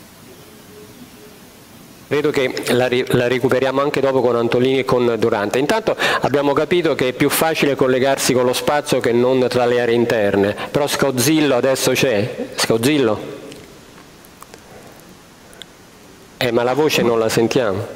Credo che la recuperiamo anche dopo con Antolini e con Durante. Intanto abbiamo capito che è più facile collegarsi con lo spazio che non tra le aree interne, però Scauzillo adesso c'è? Scauzillo? Ma la voce non la sentiamo.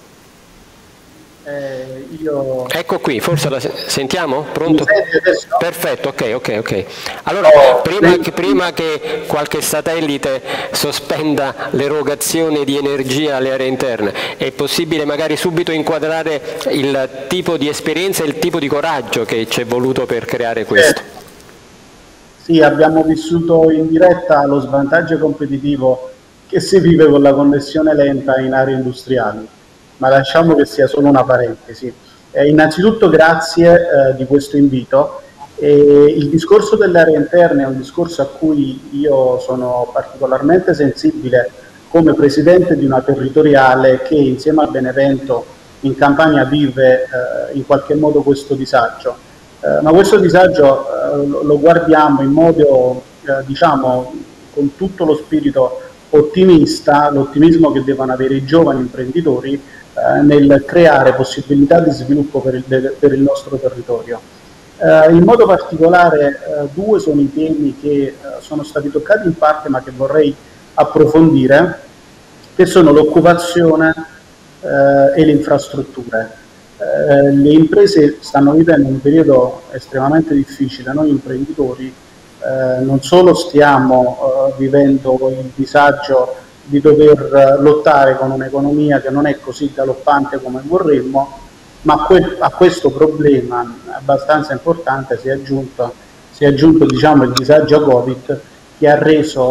Ecco qui, forse la sentiamo? Pronto? Perfetto, ok. Allora, prima che qualche satellite sospenda l'erogazione di energia alle aree interne, è possibile magari subito inquadrare il tipo di esperienza e il tipo di coraggio che ci è voluto per creare questo? Sì, abbiamo vissuto in diretta lo svantaggio competitivo che si vive con la connessione lenta in aree industriali. Ma lasciamo che sia solo una parentesi. Innanzitutto grazie di questo invito. Il discorso delle aree interne è un discorso a cui io sono particolarmente sensibile come presidente di una territoriale che insieme al Benevento in Campania vive in qualche modo questo disagio. Ma questo disagio lo guardiamo in modo, diciamo, con tutto lo spirito ottimista, l'ottimismo che devono avere i giovani imprenditori nel creare possibilità di sviluppo per il nostro territorio. In modo particolare due sono i temi che sono stati toccati in parte ma che vorrei approfondire, che sono l'occupazione e le infrastrutture. Le imprese stanno vivendo un periodo estremamente difficile, noi imprenditori non solo stiamo vivendo il disagio di dover lottare con un'economia che non è così galoppante come vorremmo, ma a questo problema abbastanza importante si è aggiunto diciamo, il disagio Covid che ha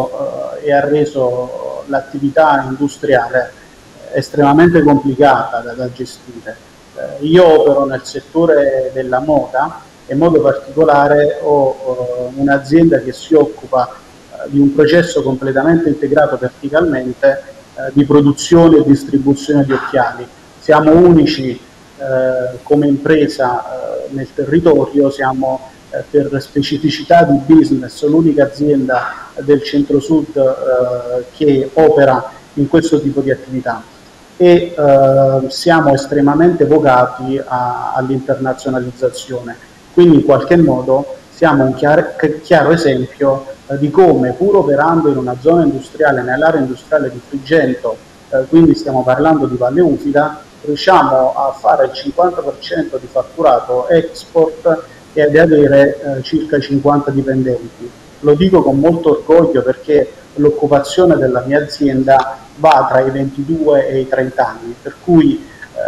reso l'attività industriale estremamente complicata da gestire. Io opero nel settore della moda e in modo particolare ho un'azienda che si occupa di un processo completamente integrato verticalmente di produzione e distribuzione di occhiali. Siamo unici come impresa nel territorio, siamo per specificità di business l'unica azienda del centro-sud che opera in questo tipo di attività e siamo estremamente vocati all'internazionalizzazione, quindi in qualche modo siamo un chiaro esempio di come, pur operando in una zona industriale, nell'area industriale di Frigento, quindi stiamo parlando di Valle Ufita, riusciamo a fare il 50% di fatturato export e ad avere circa 50 dipendenti. Lo dico con molto orgoglio perché l'occupazione della mia azienda va tra i 22 e i 30 anni, per cui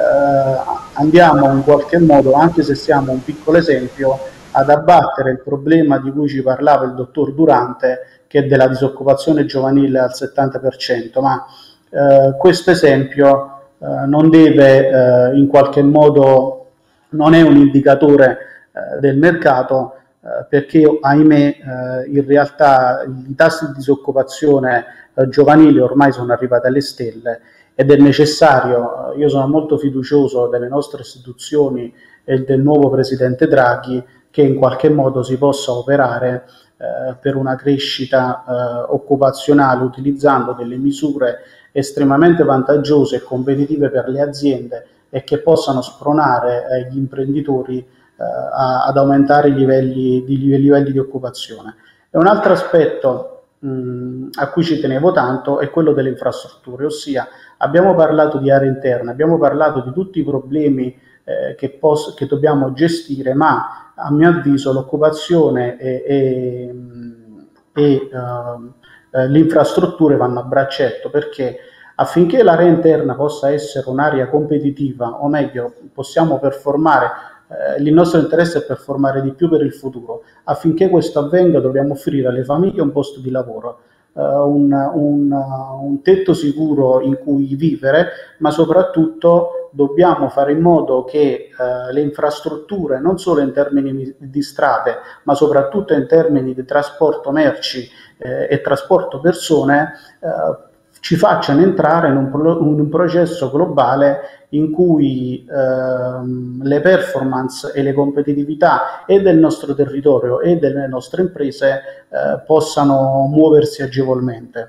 andiamo in qualche modo, anche se siamo un piccolo esempio, ad abbattere il problema di cui ci parlava il dottor Durante, che è della disoccupazione giovanile al 70%, ma questo esempio non deve in qualche modo, non è un indicatore del mercato, perché ahimè in realtà i tassi di disoccupazione giovanili ormai sono arrivati alle stelle ed è necessario, io sono molto fiducioso delle nostre istituzioni e del nuovo Presidente Draghi, che in qualche modo si possa operare per una crescita occupazionale utilizzando delle misure estremamente vantaggiose e competitive per le aziende e che possano spronare gli imprenditori ad aumentare i livelli di occupazione. E un altro aspetto a cui ci tenevo tanto è quello delle infrastrutture, ossia abbiamo parlato di aree interne, abbiamo parlato di tutti i problemi che dobbiamo gestire, ma a mio avviso l'occupazione e le infrastrutture vanno a braccetto, perché affinché l'area interna possa essere un'area competitiva, o meglio possiamo performare, il nostro interesse è performare di più per il futuro. Affinché questo avvenga dobbiamo offrire alle famiglie un posto di lavoro, un tetto sicuro in cui vivere, ma soprattutto dobbiamo fare in modo che le infrastrutture, non solo in termini di strade, ma soprattutto in termini di trasporto merci e trasporto persone, ci facciano entrare in un processo globale in cui le performance e le competitività e del nostro territorio e delle nostre imprese possano muoversi agevolmente.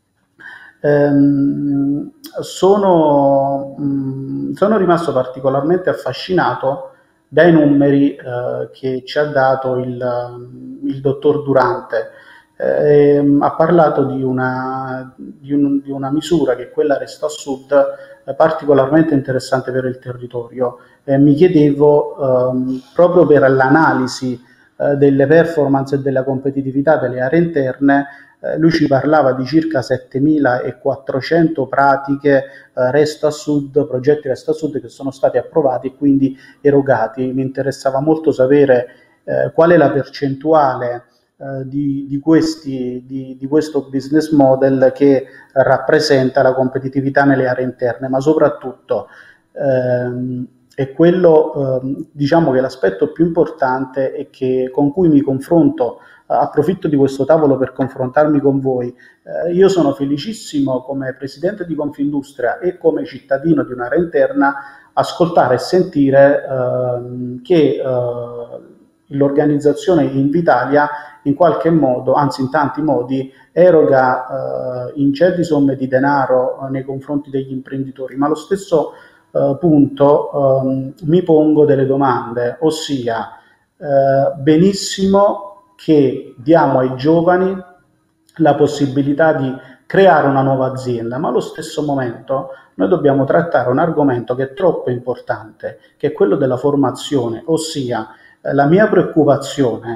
Sono rimasto particolarmente affascinato dai numeri che ci ha dato il dottor Durante. Ha parlato di una misura che è quella Resta Sud, particolarmente interessante per il territorio. Mi chiedevo, proprio per l'analisi delle performance e della competitività delle aree interne, lui ci parlava di circa 7.400 pratiche Resta Sud, progetti Resta Sud che sono stati approvati e quindi erogati. Mi interessava molto sapere qual è la percentuale di questo business model che rappresenta la competitività nelle aree interne, ma soprattutto è quello, diciamo che l'aspetto più importante e con cui mi confronto, approfitto di questo tavolo per confrontarmi con voi. Io sono felicissimo come presidente di Confindustria e come cittadino di un'area interna ascoltare e sentire che l'organizzazione Invitalia in qualche modo, anzi in tanti modi, eroga ingenti somme di denaro nei confronti degli imprenditori, ma allo stesso punto mi pongo delle domande, ossia benissimo che diamo ai giovani la possibilità di creare una nuova azienda, ma allo stesso momento noi dobbiamo trattare un argomento che è troppo importante, che è quello della formazione, ossia la mia preoccupazione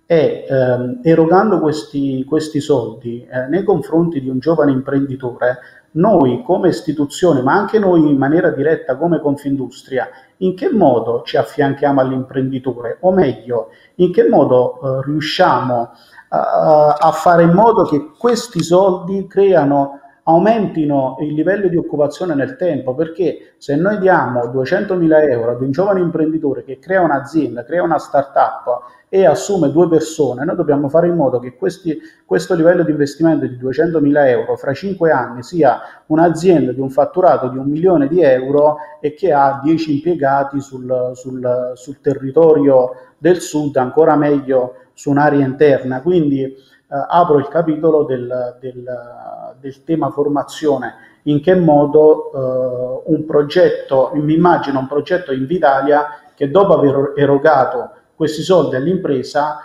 e erogando questi soldi nei confronti di un giovane imprenditore, noi come istituzione, ma anche noi in maniera diretta come Confindustria, in che modo ci affianchiamo all'imprenditore? O meglio, in che modo riusciamo a fare in modo che questi soldi aumentino il livello di occupazione nel tempo? Perché se noi diamo 200.000 euro ad un giovane imprenditore che crea un'azienda, crea una startup e assume 2 persone, noi dobbiamo fare in modo che questo livello di investimento di 200.000 euro fra 5 anni sia un'azienda di un fatturato di 1 milione di euro e che ha 10 impiegati sul territorio del sud, ancora meglio su un'area interna. Quindi apro il capitolo del tema formazione. In che modo mi immagino un progetto Invitalia che dopo aver erogato questi soldi all'impresa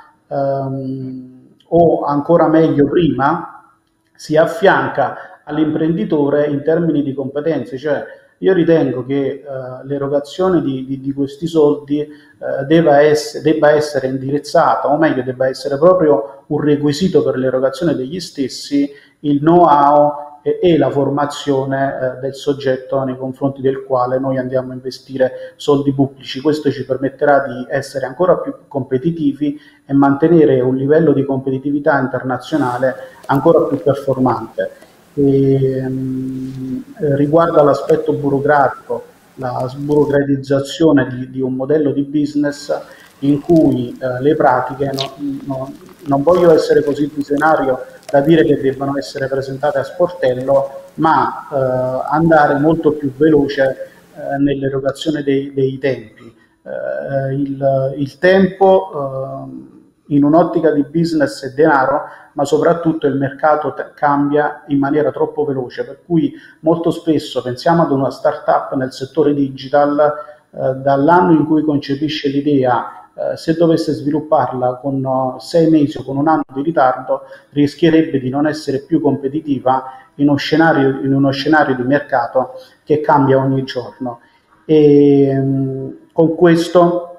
o ancora meglio prima si affianca all'imprenditore in termini di competenze. Cioè, io ritengo che l'erogazione di questi soldi debba essere indirizzata, o meglio debba essere proprio un requisito per l'erogazione degli stessi, il know-how e la formazione del soggetto nei confronti del quale noi andiamo a investire soldi pubblici. Questo ci permetterà di essere ancora più competitivi e mantenere un livello di competitività internazionale ancora più performante. Riguardo all'aspetto burocratico, la sburocratizzazione di un modello di business in cui le pratiche, non voglio essere così visionario da dire che debbano essere presentate a sportello, ma andare molto più veloce nell'erogazione dei tempi. Il tempo in un'ottica di business è denaro, ma soprattutto il mercato cambia in maniera troppo veloce, per cui molto spesso pensiamo ad una startup nel settore digital, dall'anno in cui concepisce l'idea, se dovesse svilupparla con 6 mesi o con un anno di ritardo, rischierebbe di non essere più competitiva in uno scenario di mercato che cambia ogni giorno. E con questo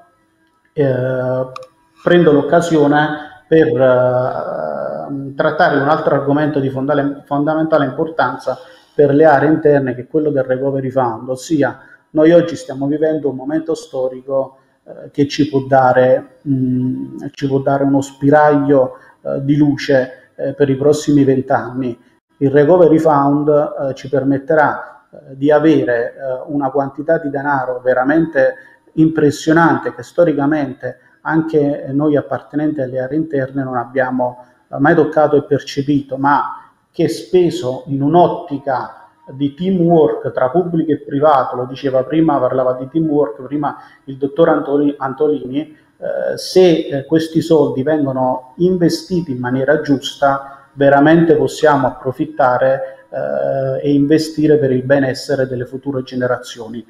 prendo l'occasione per trattare un altro argomento di fondamentale importanza per le aree interne, che è quello del Recovery Fund, ossia noi oggi stiamo vivendo un momento storico che ci può dare uno spiraglio di luce per i prossimi 20 anni. Il Recovery Fund ci permetterà di avere una quantità di denaro veramente impressionante che storicamente anche noi appartenenti alle aree interne non abbiamo mai toccato e percepito, ma che speso in un'ottica di teamwork tra pubblico e privato, lo diceva prima, parlava di teamwork prima il dottor Antolini, se questi soldi vengono investiti in maniera giusta, veramente possiamo approfittare e investire per il benessere delle future generazioni.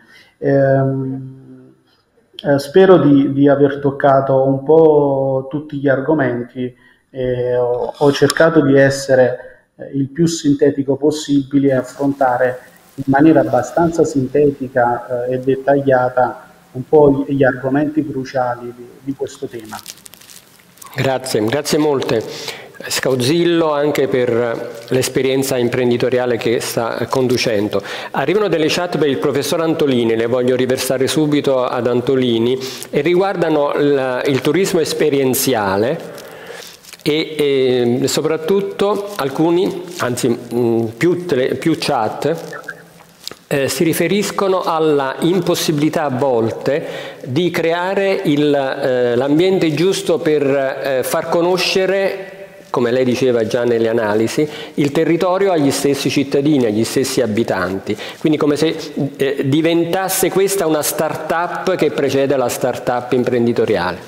Spero di aver toccato un po' tutti gli argomenti. Ho cercato di essere il più sintetico possibile e affrontare in maniera abbastanza sintetica e dettagliata un po' gli argomenti cruciali di questo tema. Grazie molte Scauzillo anche per l'esperienza imprenditoriale che sta conducendo. Arrivano delle chat per il professor Antolini, le voglio riversare subito ad Antolini, e riguardano il turismo esperienziale e soprattutto più chat si riferiscono alla impossibilità a volte di creare l'ambiente giusto per far conoscere, come lei diceva già nelle analisi, il territorio agli stessi cittadini, agli stessi abitanti. Quindi come se diventasse questa una start-up che precede la start-up imprenditoriale.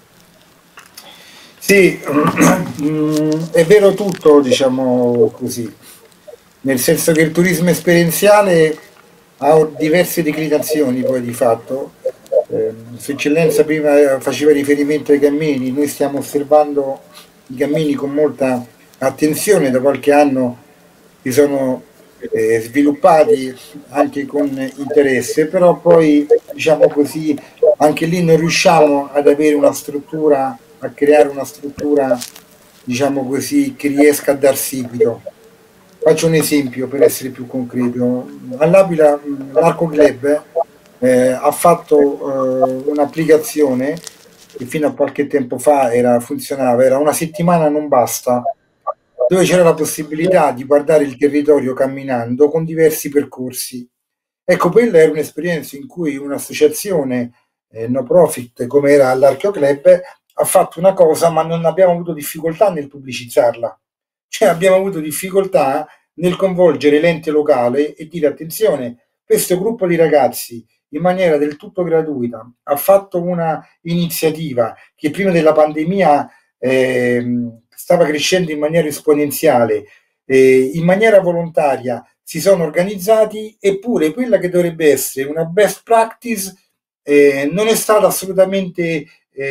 Sì, è vero tutto, diciamo così, nel senso che il turismo esperienziale ha diverse declinazioni poi di fatto. Sua Eccellenza prima faceva riferimento ai cammini, noi stiamo osservando i cammini con molta attenzione, da qualche anno si sono sviluppati anche con interesse, però poi diciamo così anche lì non riusciamo ad avere una struttura a creare una struttura, diciamo così, che riesca a dar seguito. Faccio un esempio per essere più concreto. All'Aquila l'Arco Club ha fatto un'applicazione che fino a qualche tempo fa funzionava, era una settimana non basta, dove c'era la possibilità di guardare il territorio camminando con diversi percorsi. Ecco, quella era un'esperienza in cui un'associazione no profit come era l'Archeo Club ha fatto una cosa, ma non abbiamo avuto difficoltà nel pubblicizzarla. Cioè abbiamo avuto difficoltà nel coinvolgere l'ente locale e dire attenzione, questo gruppo di ragazzi in maniera del tutto gratuita ha fatto una iniziativa che prima della pandemia stava crescendo in maniera esponenziale, in maniera volontaria si sono organizzati, eppure quella che dovrebbe essere una best practice non è stata assolutamente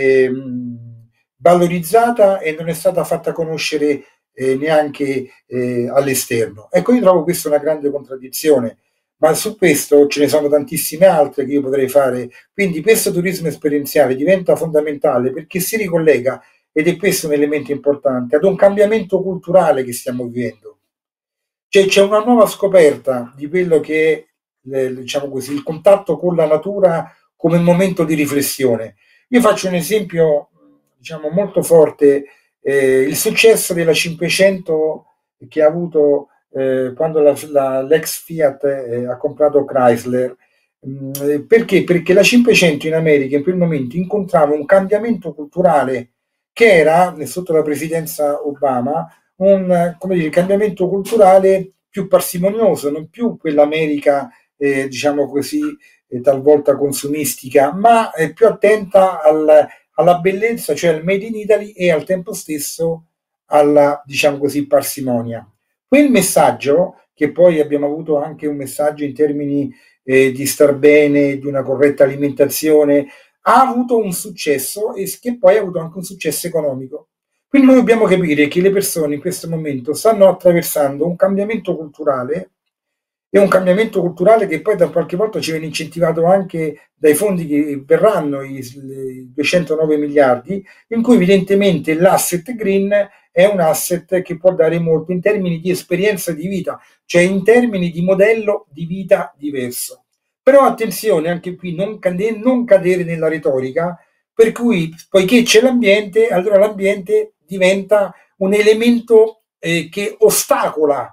valorizzata e non è stata fatta conoscere neanche all'esterno. Ecco, io trovo questa una grande contraddizione, ma su questo ce ne sono tantissime altre che io potrei fare. Quindi questo turismo esperienziale diventa fondamentale perché si ricollega, ed è questo un elemento importante, ad un cambiamento culturale che stiamo vivendo. Cioè c'è una nuova scoperta di quello che è, diciamo così, il contatto con la natura come momento di riflessione. Io faccio un esempio, diciamo, molto forte, il successo della 500 che ha avuto quando l'ex Fiat ha comprato Chrysler. Perché? Perché la 500 in America in quel momento incontrava un cambiamento culturale che era, sotto la presidenza Obama, un cambiamento culturale più parsimonioso, non più quell'America, diciamo così, talvolta consumistica, ma più attenta alla bellezza, cioè al Made in Italy, e al tempo stesso alla, diciamo così, parsimonia. Quel messaggio, che poi abbiamo avuto anche un messaggio in termini di star bene, di una corretta alimentazione, ha avuto un successo e che poi ha avuto anche un successo economico. Quindi noi dobbiamo capire che le persone in questo momento stanno attraversando un cambiamento culturale, e un cambiamento culturale che poi da qualche volta ci viene incentivato anche dai fondi che verranno, i 209 miliardi, in cui evidentemente l'asset green è un asset che può dare molto in termini di esperienza di vita, cioè in termini di modello di vita diverso. Però attenzione anche qui, non cadere nella retorica, per cui poiché c'è l'ambiente, allora l'ambiente diventa un elemento che ostacola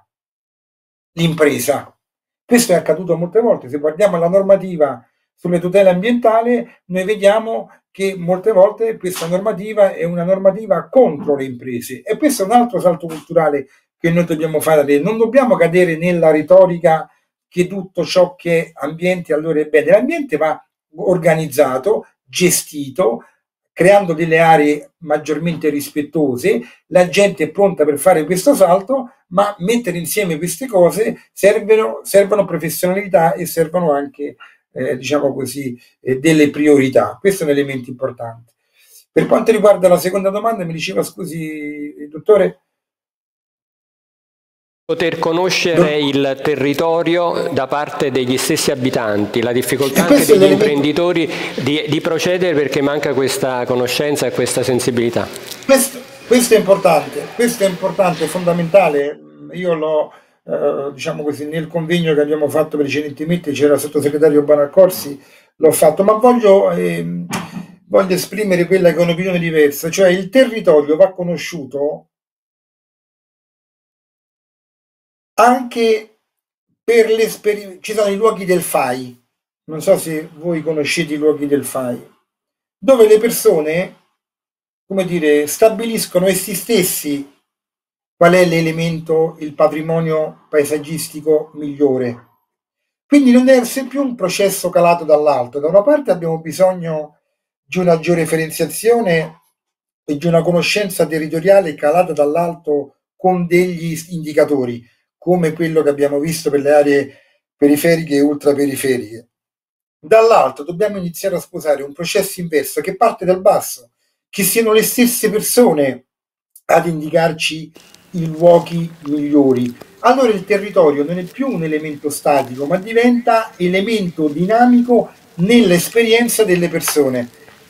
l'impresa. Questo è accaduto molte volte. Se guardiamo la normativa sulle tutele ambientali, noi vediamo che molte volte questa normativa è una normativa contro le imprese, e questo è un altro salto culturale che noi dobbiamo fare. Non dobbiamo cadere nella retorica che tutto ciò che è ambiente allora è bene. L'ambiente va organizzato, gestito, creando delle aree maggiormente rispettose, la gente è pronta per fare questo salto, ma mettere insieme queste cose servono professionalità e servono anche, diciamo così, delle priorità. Questo è un elemento importante. Per quanto riguarda la seconda domanda, mi diceva, scusi, dottore? Poter conoscere il territorio da parte degli stessi abitanti, la difficoltà anche degli imprenditori di procedere perché manca questa conoscenza e questa sensibilità. Questo è importante, è fondamentale. Io l'ho, diciamo così, nel convegno che abbiamo fatto precedentemente, c'era il sottosegretario Bonaccorsi, l'ho fatto, ma voglio esprimere quella che è un'opinione diversa, cioè il territorio va conosciuto anche per l'esperienza. Ci sono i luoghi del FAI, non so se voi conoscete i luoghi del FAI, dove le persone, come dire, stabiliscono essi stessi qual è l'elemento, il patrimonio paesaggistico migliore. Quindi non deve essere più un processo calato dall'alto. Da una parte abbiamo bisogno di una georeferenziazione e di una conoscenza territoriale calata dall'alto con degli indicatori, come quello che abbiamo visto per le aree periferiche e ultraperiferiche. Dall'alto dobbiamo iniziare a sposare un processo inverso che parte dal basso, che siano le stesse persone ad indicarci i luoghi migliori. Allora il territorio non è più un elemento statico, ma diventa elemento dinamico nell'esperienza delle persone.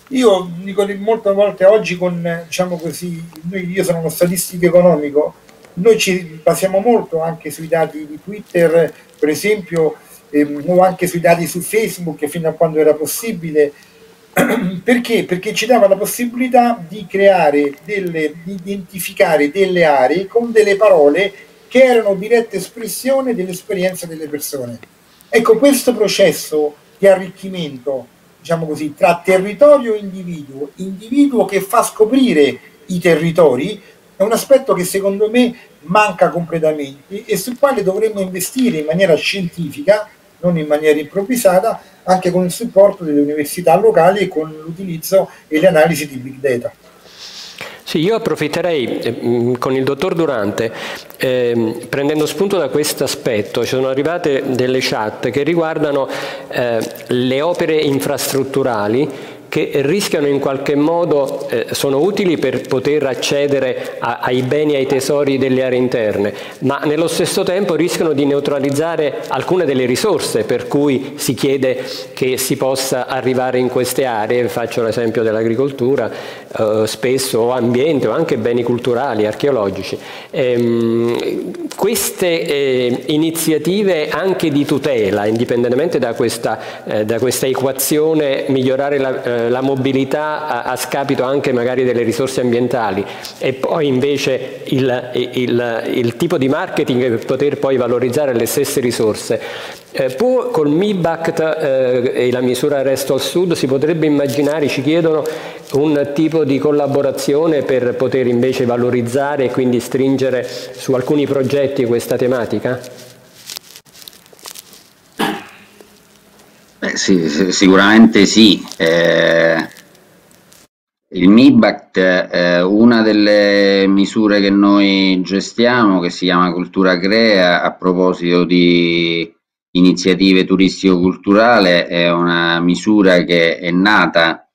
Io dico molte volte oggi con, diciamo così, io sono uno statistico economico, noi ci basiamo molto anche sui dati di Twitter, per esempio, o anche sui dati su Facebook fino a quando era possibile. Perché? Perché ci dava la possibilità di creare di identificare delle aree con delle parole che erano diretta espressione dell'esperienza delle persone. Ecco, questo processo di arricchimento, diciamo così, tra territorio e individuo, individuo che fa scoprire i territori, è un aspetto che secondo me manca completamente e sul quale dovremmo investire in maniera scientifica, non in maniera improvvisata, anche con il supporto delle università locali e con l'utilizzo e le analisi di big data. Sì, io approfitterei con il dottor Durante, prendendo spunto da questo aspetto, ci sono arrivate delle chat che riguardano le opere infrastrutturali che rischiano in qualche modo, sono utili per poter accedere ai beni e ai tesori delle aree interne, ma nello stesso tempo rischiano di neutralizzare alcune delle risorse per cui si chiede che si possa arrivare in queste aree. Faccio l'esempio dell'agricoltura, spesso, o ambiente, o anche beni culturali, archeologici. Queste iniziative anche di tutela, indipendentemente da questa equazione, migliorare la mobilità a scapito anche magari delle risorse ambientali, e poi invece il tipo di marketing per poter poi valorizzare le stesse risorse, può col MIBACT e la misura Resto al Sud si potrebbe immaginare, ci chiedono, un tipo di collaborazione per poter invece valorizzare e quindi stringere su alcuni progetti questa tematica? Sì, sicuramente sì. Il MIBACT, una delle misure che noi gestiamo, che si chiama Cultura Crea, a proposito di iniziative turistico-culturale, è una misura che è nata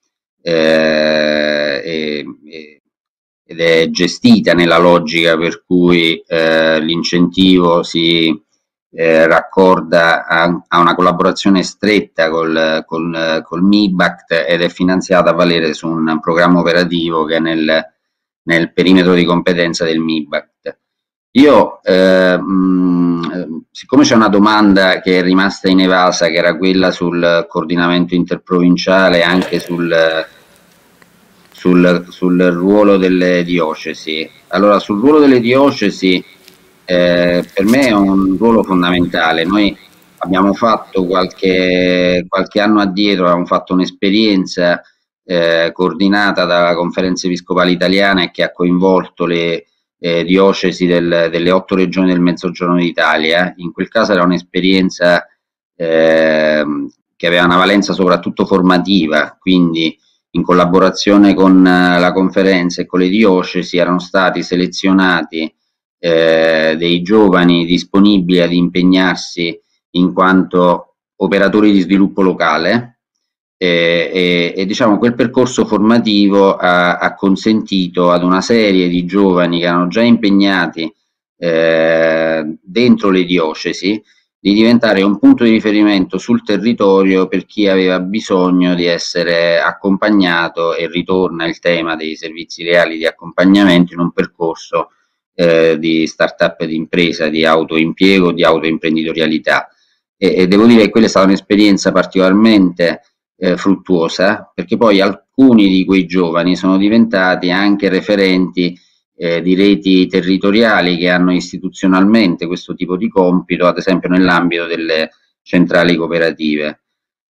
ed è gestita nella logica per cui l'incentivo si raccorda a una collaborazione stretta col MIBACT ed è finanziata a valere su un programma operativo che è nel perimetro di competenza del MIBACT. Io, siccome c'è una domanda che è rimasta inevasa, che era quella sul coordinamento interprovinciale, anche sul ruolo delle diocesi. Allora, sul ruolo delle diocesi, per me è un ruolo fondamentale. Noi abbiamo fatto qualche anno addietro, abbiamo fatto un'esperienza coordinata dalla Conferenza Episcopale Italiana e che ha coinvolto le diocesi delle 8 regioni del Mezzogiorno d'Italia. In quel caso era un'esperienza che aveva una valenza soprattutto formativa, quindi in collaborazione con la conferenza e con le diocesi erano stati selezionati dei giovani disponibili ad impegnarsi in quanto operatori di sviluppo locale e diciamo quel percorso formativo ha consentito ad una serie di giovani che erano già impegnati dentro le diocesi di diventare un punto di riferimento sul territorio per chi aveva bisogno di essere accompagnato, e ritorna il tema dei servizi reali di accompagnamento in un percorso di start-up di impresa, di autoimpiego, di autoimprenditorialità. E devo dire che quella è stata un'esperienza particolarmente fruttuosa, perché poi alcuni di quei giovani sono diventati anche referenti di reti territoriali che hanno istituzionalmente questo tipo di compito, ad esempio nell'ambito delle centrali cooperative.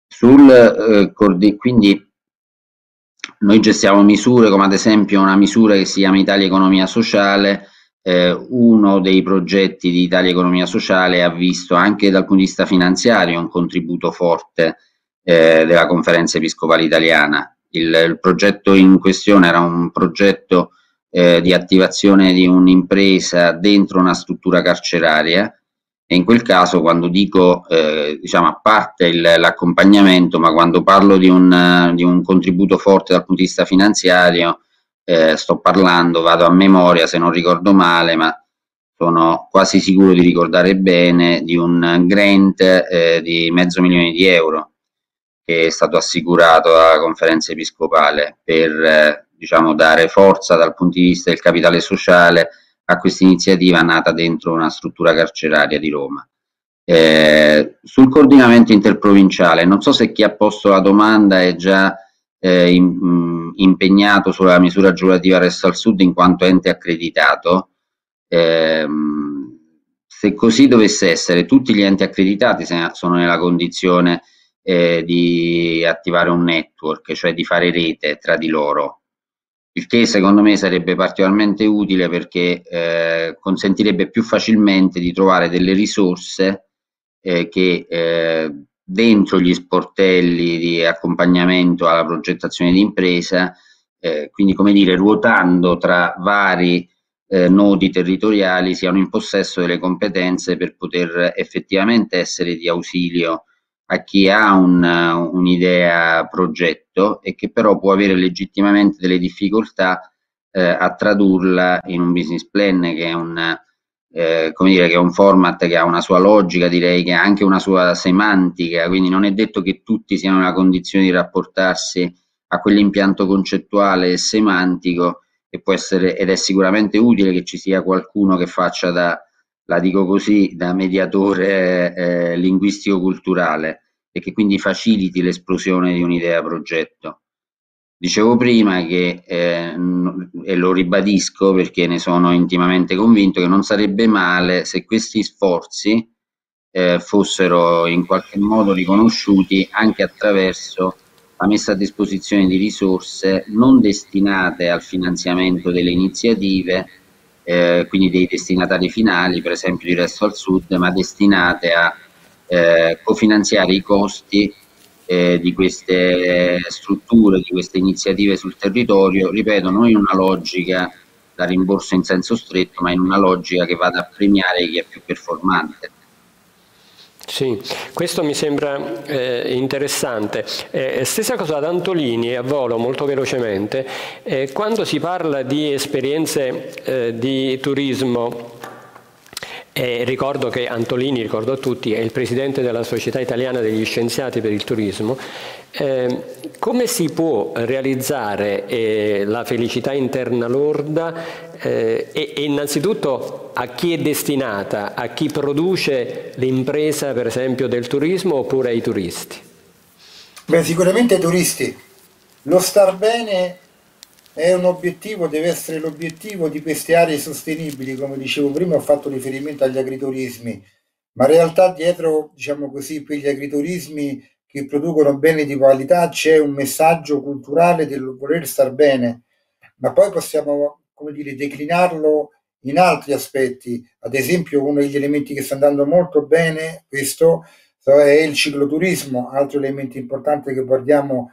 Quindi noi gestiamo misure come ad esempio una misura che si chiama Italia Economia Sociale. Uno dei progetti di Italia Economia Sociale ha visto anche dal punto di vista finanziario un contributo forte della Conferenza Episcopale Italiana. Il progetto in questione era un progetto di attivazione di un'impresa dentro una struttura carceraria, e in quel caso, quando dico diciamo, a parte l'accompagnamento, ma quando parlo di un contributo forte dal punto di vista finanziario, sto parlando, vado a memoria se non ricordo male, ma sono quasi sicuro di ricordare bene, di un grant di €500.000 che è stato assicurato dalla Conferenza Episcopale per diciamo, dare forza dal punto di vista del capitale sociale a questa iniziativa nata dentro una struttura carceraria di Roma. Sul coordinamento interprovinciale, non so se chi ha posto la domanda è già impegnato sulla misura agevolativa Resto al Sud in quanto ente accreditato. Se così dovesse essere, tutti gli enti accreditati sono nella condizione di attivare un network, cioè di fare rete tra di loro, il che secondo me sarebbe particolarmente utile perché consentirebbe più facilmente di trovare delle risorse che dentro gli sportelli di accompagnamento alla progettazione di impresa, quindi come dire ruotando tra vari nodi territoriali, siano in possesso delle competenze per poter effettivamente essere di ausilio a chi ha un'idea progetto e che però può avere legittimamente delle difficoltà a tradurla in un business plan che è come dire, che è un format che ha una sua logica, direi che ha anche una sua semantica, quindi non è detto che tutti siano nella condizione di rapportarsi a quell'impianto concettuale e semantico, e può essere, ed è sicuramente utile che ci sia qualcuno che faccia la dico così, da mediatore linguistico-culturale e che quindi faciliti l'esplosione di un'idea progetto. Dicevo prima che, e lo ribadisco perché ne sono intimamente convinto, che non sarebbe male se questi sforzi fossero in qualche modo riconosciuti anche attraverso la messa a disposizione di risorse non destinate al finanziamento delle iniziative, quindi dei destinatari finali, per esempio di Resto al Sud, ma destinate a cofinanziare i costi di queste strutture, di queste iniziative sul territorio, ripeto, non in una logica da rimborso in senso stretto, ma in una logica che vada a premiare chi è più performante. Sì, questo mi sembra interessante. Stessa cosa ad Antolini, a volo molto velocemente, quando si parla di esperienze di turismo, ricordo che Antolini, ricordo a tutti, è il presidente della Società Italiana degli Scienziati per il Turismo. Come si può realizzare la felicità interna lorda e innanzitutto a chi è destinata? A chi produce l'impresa, per esempio, del turismo oppure ai turisti? Beh, sicuramente ai turisti. Lo star bene è un obiettivo, deve essere l'obiettivo di queste aree sostenibili, come dicevo prima, ho fatto riferimento agli agriturismi, ma in realtà dietro, diciamo così, quegli agriturismi che producono beni di qualità c'è un messaggio culturale del voler star bene, ma poi possiamo, come dire, declinarlo in altri aspetti. Ad esempio, uno degli elementi che sta andando molto bene, questo è il cicloturismo, altro elemento importante che guardiamo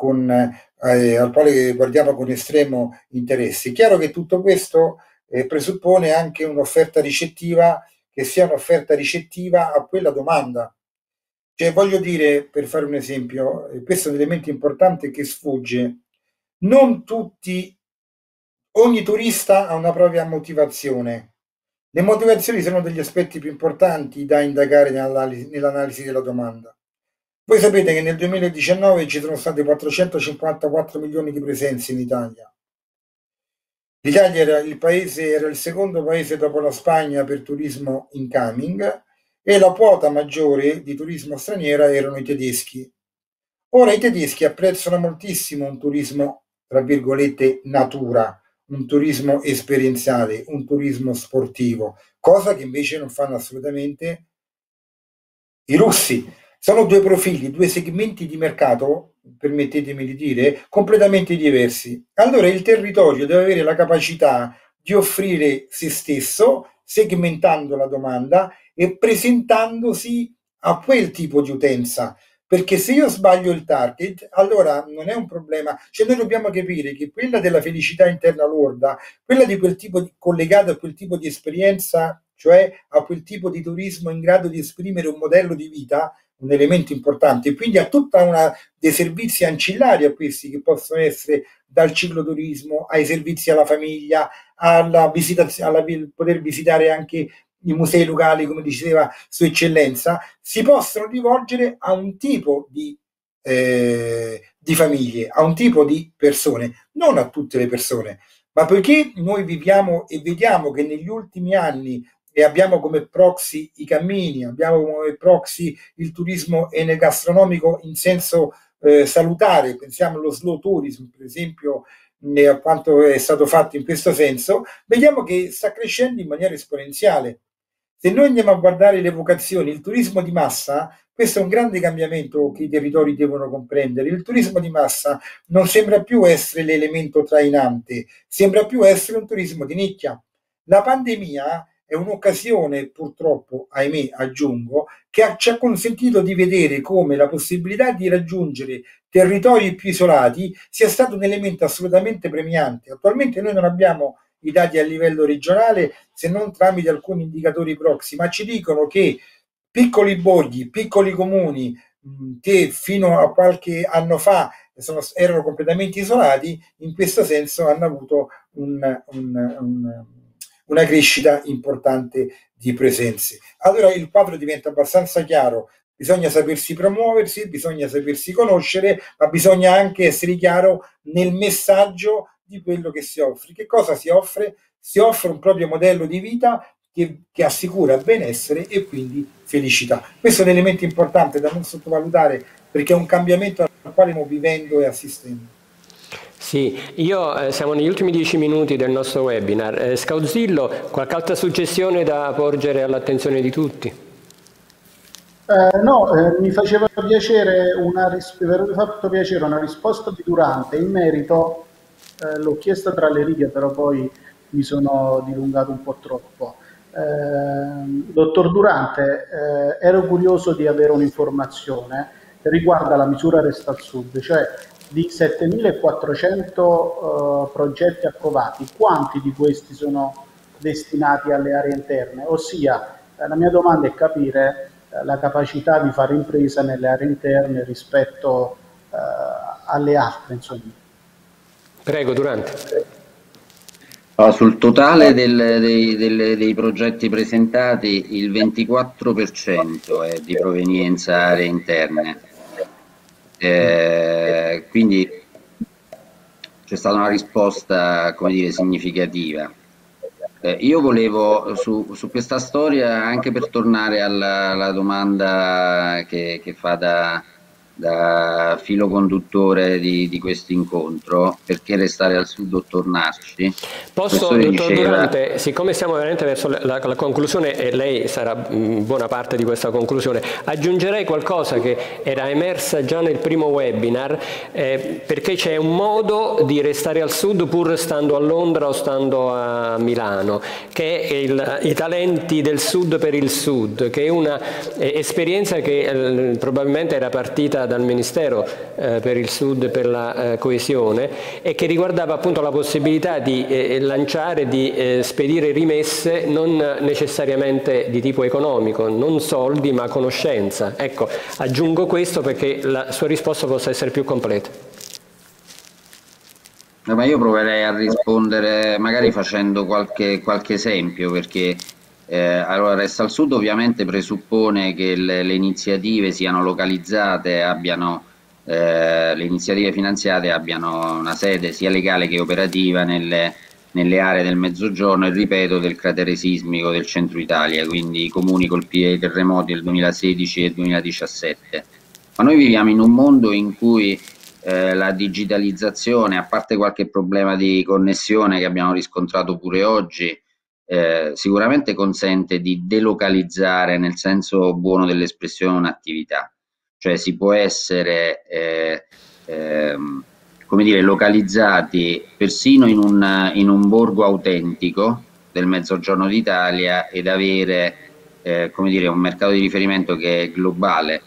al quale guardiamo con estremo interesse. È chiaro che tutto questo presuppone anche un'offerta ricettiva che sia un'offerta ricettiva a quella domanda. Cioè, voglio dire, per fare un esempio, questo è un elemento importante che sfugge. Non tutti, ogni turista ha una propria motivazione. Le motivazioni sono degli aspetti più importanti da indagare nell'analisi della domanda. Voi sapete che nel 2019 ci sono stati 454 milioni di presenze in Italia. L'Italia era il secondo paese dopo la Spagna per turismo incoming e la quota maggiore di turismo straniera erano i tedeschi. Ora i tedeschi apprezzano moltissimo un turismo, tra virgolette, natura, un turismo esperienziale, un turismo sportivo, cosa che invece non fanno assolutamente i russi. Sono due profili, due segmenti di mercato, permettetemi di dire, completamente diversi. Allora il territorio deve avere la capacità di offrire se stesso, segmentando la domanda e presentandosi a quel tipo di utenza. Perché se io sbaglio il target, allora non è un problema. Cioè noi dobbiamo capire che quella della felicità interna lorda, quella di quel tipo collegato a quel tipo di esperienza, cioè a quel tipo di turismo in grado di esprimere un modello di vita, un elemento importante, quindi a tutta una dei servizi ancillari a questi che possono essere dal cicloturismo ai servizi alla famiglia, alla poter visitare anche i musei locali, come diceva Sua Eccellenza, si possono rivolgere a un tipo di di famiglie, a un tipo di persone, non a tutte le persone, ma poiché noi viviamo e vediamo che negli ultimi anni e abbiamo come proxy i cammini, abbiamo come proxy il turismo enogastronomico in senso salutare, pensiamo allo slow tourism per esempio, a quanto è stato fatto in questo senso, vediamo che sta crescendo in maniera esponenziale. Se noi andiamo a guardare le vocazioni, il turismo di massa, questo è un grande cambiamento che i territori devono comprendere. Il turismo di massa non sembra più essere l'elemento trainante, sembra più essere un turismo di nicchia. La pandemia è un'occasione, purtroppo, ahimè, aggiungo, che ci ha consentito di vedere come la possibilità di raggiungere territori più isolati sia stato un elemento assolutamente premiante. Attualmente noi non abbiamo i dati a livello regionale se non tramite alcuni indicatori proxy, ma ci dicono che piccoli borghi, piccoli comuni che fino a qualche anno fa erano completamente isolati, in questo senso hanno avuto una crescita importante di presenze. Allora il quadro diventa abbastanza chiaro, bisogna sapersi promuoversi, bisogna sapersi conoscere, ma bisogna anche essere chiaro nel messaggio di quello che si offre. Che cosa si offre? Si offre un proprio modello di vita che assicura benessere e quindi felicità. Questo è un elemento importante da non sottovalutare, perché è un cambiamento al quale stiamo vivendo e assistendo. Sì, siamo negli ultimi 10 minuti del nostro webinar. Scauzzillo, qualche altra suggestione da porgere all'attenzione di tutti? Mi faceva piacere fatto piacere una risposta di Durante in merito, l'ho chiesta tra le righe, però poi mi sono dilungato un po' troppo. Dottor Durante, ero curioso di avere un'informazione che riguarda la misura Resta al Sud, cioè di 7.400 progetti approvati, quanti di questi sono destinati alle aree interne? Ossia, la mia domanda è capire la capacità di fare impresa nelle aree interne rispetto alle altre, insomma. Prego, Durante. Allora, sul totale dei progetti presentati il 24% è di provenienza aree interne, quindi c'è stata una risposta, come dire, significativa. Io volevo su questa storia, anche per tornare alla domanda che fa da filo conduttore di questo incontro, perché restare al sud o tornarci? Posso, dottor Durante, siccome siamo veramente verso la conclusione e lei sarà buona parte di questa conclusione, aggiungerei qualcosa che era emersa già nel primo webinar, perché c'è un modo di restare al sud pur stando a Londra o stando a Milano, che è i talenti del sud per il sud, che è una esperienza che probabilmente era partita dal Ministero per il Sud e per la coesione, e che riguardava appunto la possibilità di lanciare, di spedire rimesse non necessariamente di tipo economico, non soldi ma conoscenza. Ecco, aggiungo questo perché la sua risposta possa essere più completa. Ma io proverei a rispondere magari facendo qualche esempio, perché allora Resta al Sud ovviamente presuppone che le iniziative siano localizzate, le iniziative finanziate abbiano una sede sia legale che operativa nelle aree del Mezzogiorno e, ripeto, del cratere sismico del centro Italia, quindi i comuni colpiti dai terremoti del 2016 e 2017. Ma noi viviamo in un mondo in cui la digitalizzazione, a parte qualche problema di connessione che abbiamo riscontrato pure oggi, sicuramente consente di delocalizzare, nel senso buono dell'espressione, un'attività. Cioè si può essere come dire, localizzati persino in un borgo autentico del Mezzogiorno d'Italia ed avere come dire, un mercato di riferimento che è globale.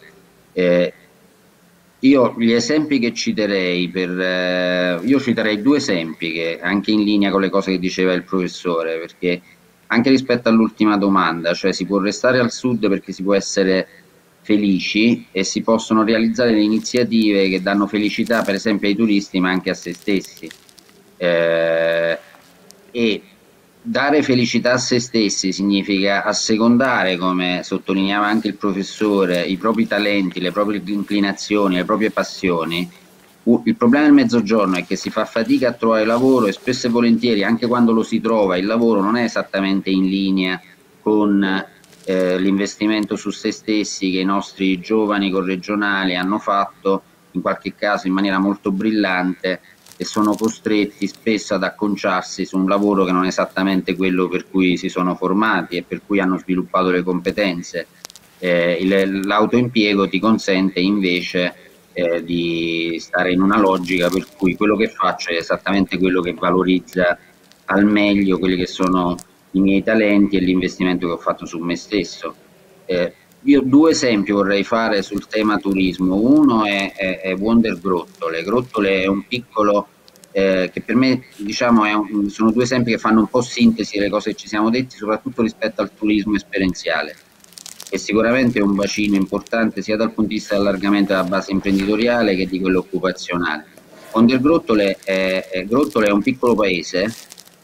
Io gli esempi che citerei, io citerei due esempi che anche in linea con le cose che diceva il professore, perché anche rispetto all'ultima domanda, cioè si può restare al sud perché si può essere felici e si possono realizzare le iniziative che danno felicità per esempio ai turisti ma anche a se stessi, e dare felicità a se stessi significa assecondare, come sottolineava anche il professore, i propri talenti, le proprie inclinazioni, le proprie passioni. Il problema del Mezzogiorno è che si fa fatica a trovare lavoro e spesso e volentieri, anche quando lo si trova, il lavoro non è esattamente in linea con l'investimento su se stessi che i nostri giovani corregionali hanno fatto, in qualche caso in maniera molto brillante, e sono costretti spesso ad acconciarsi su un lavoro che non è esattamente quello per cui si sono formati e per cui hanno sviluppato le competenze. L'autoimpiego ti consente invece di stare in una logica per cui quello che faccio è esattamente quello che valorizza al meglio quelli che sono i miei talenti e l'investimento che ho fatto su me stesso. Io 2 esempi vorrei fare sul tema turismo. Uno è Wonder Grottole. Grottole è un piccolo che per me, diciamo, sono 2 esempi che fanno un po' sintesi delle cose che ci siamo detti, soprattutto rispetto al turismo esperienziale, che sicuramente è un bacino importante sia dal punto di vista dell'allargamento della base imprenditoriale che di quello occupazionale. Wonder Grottole è un piccolo paese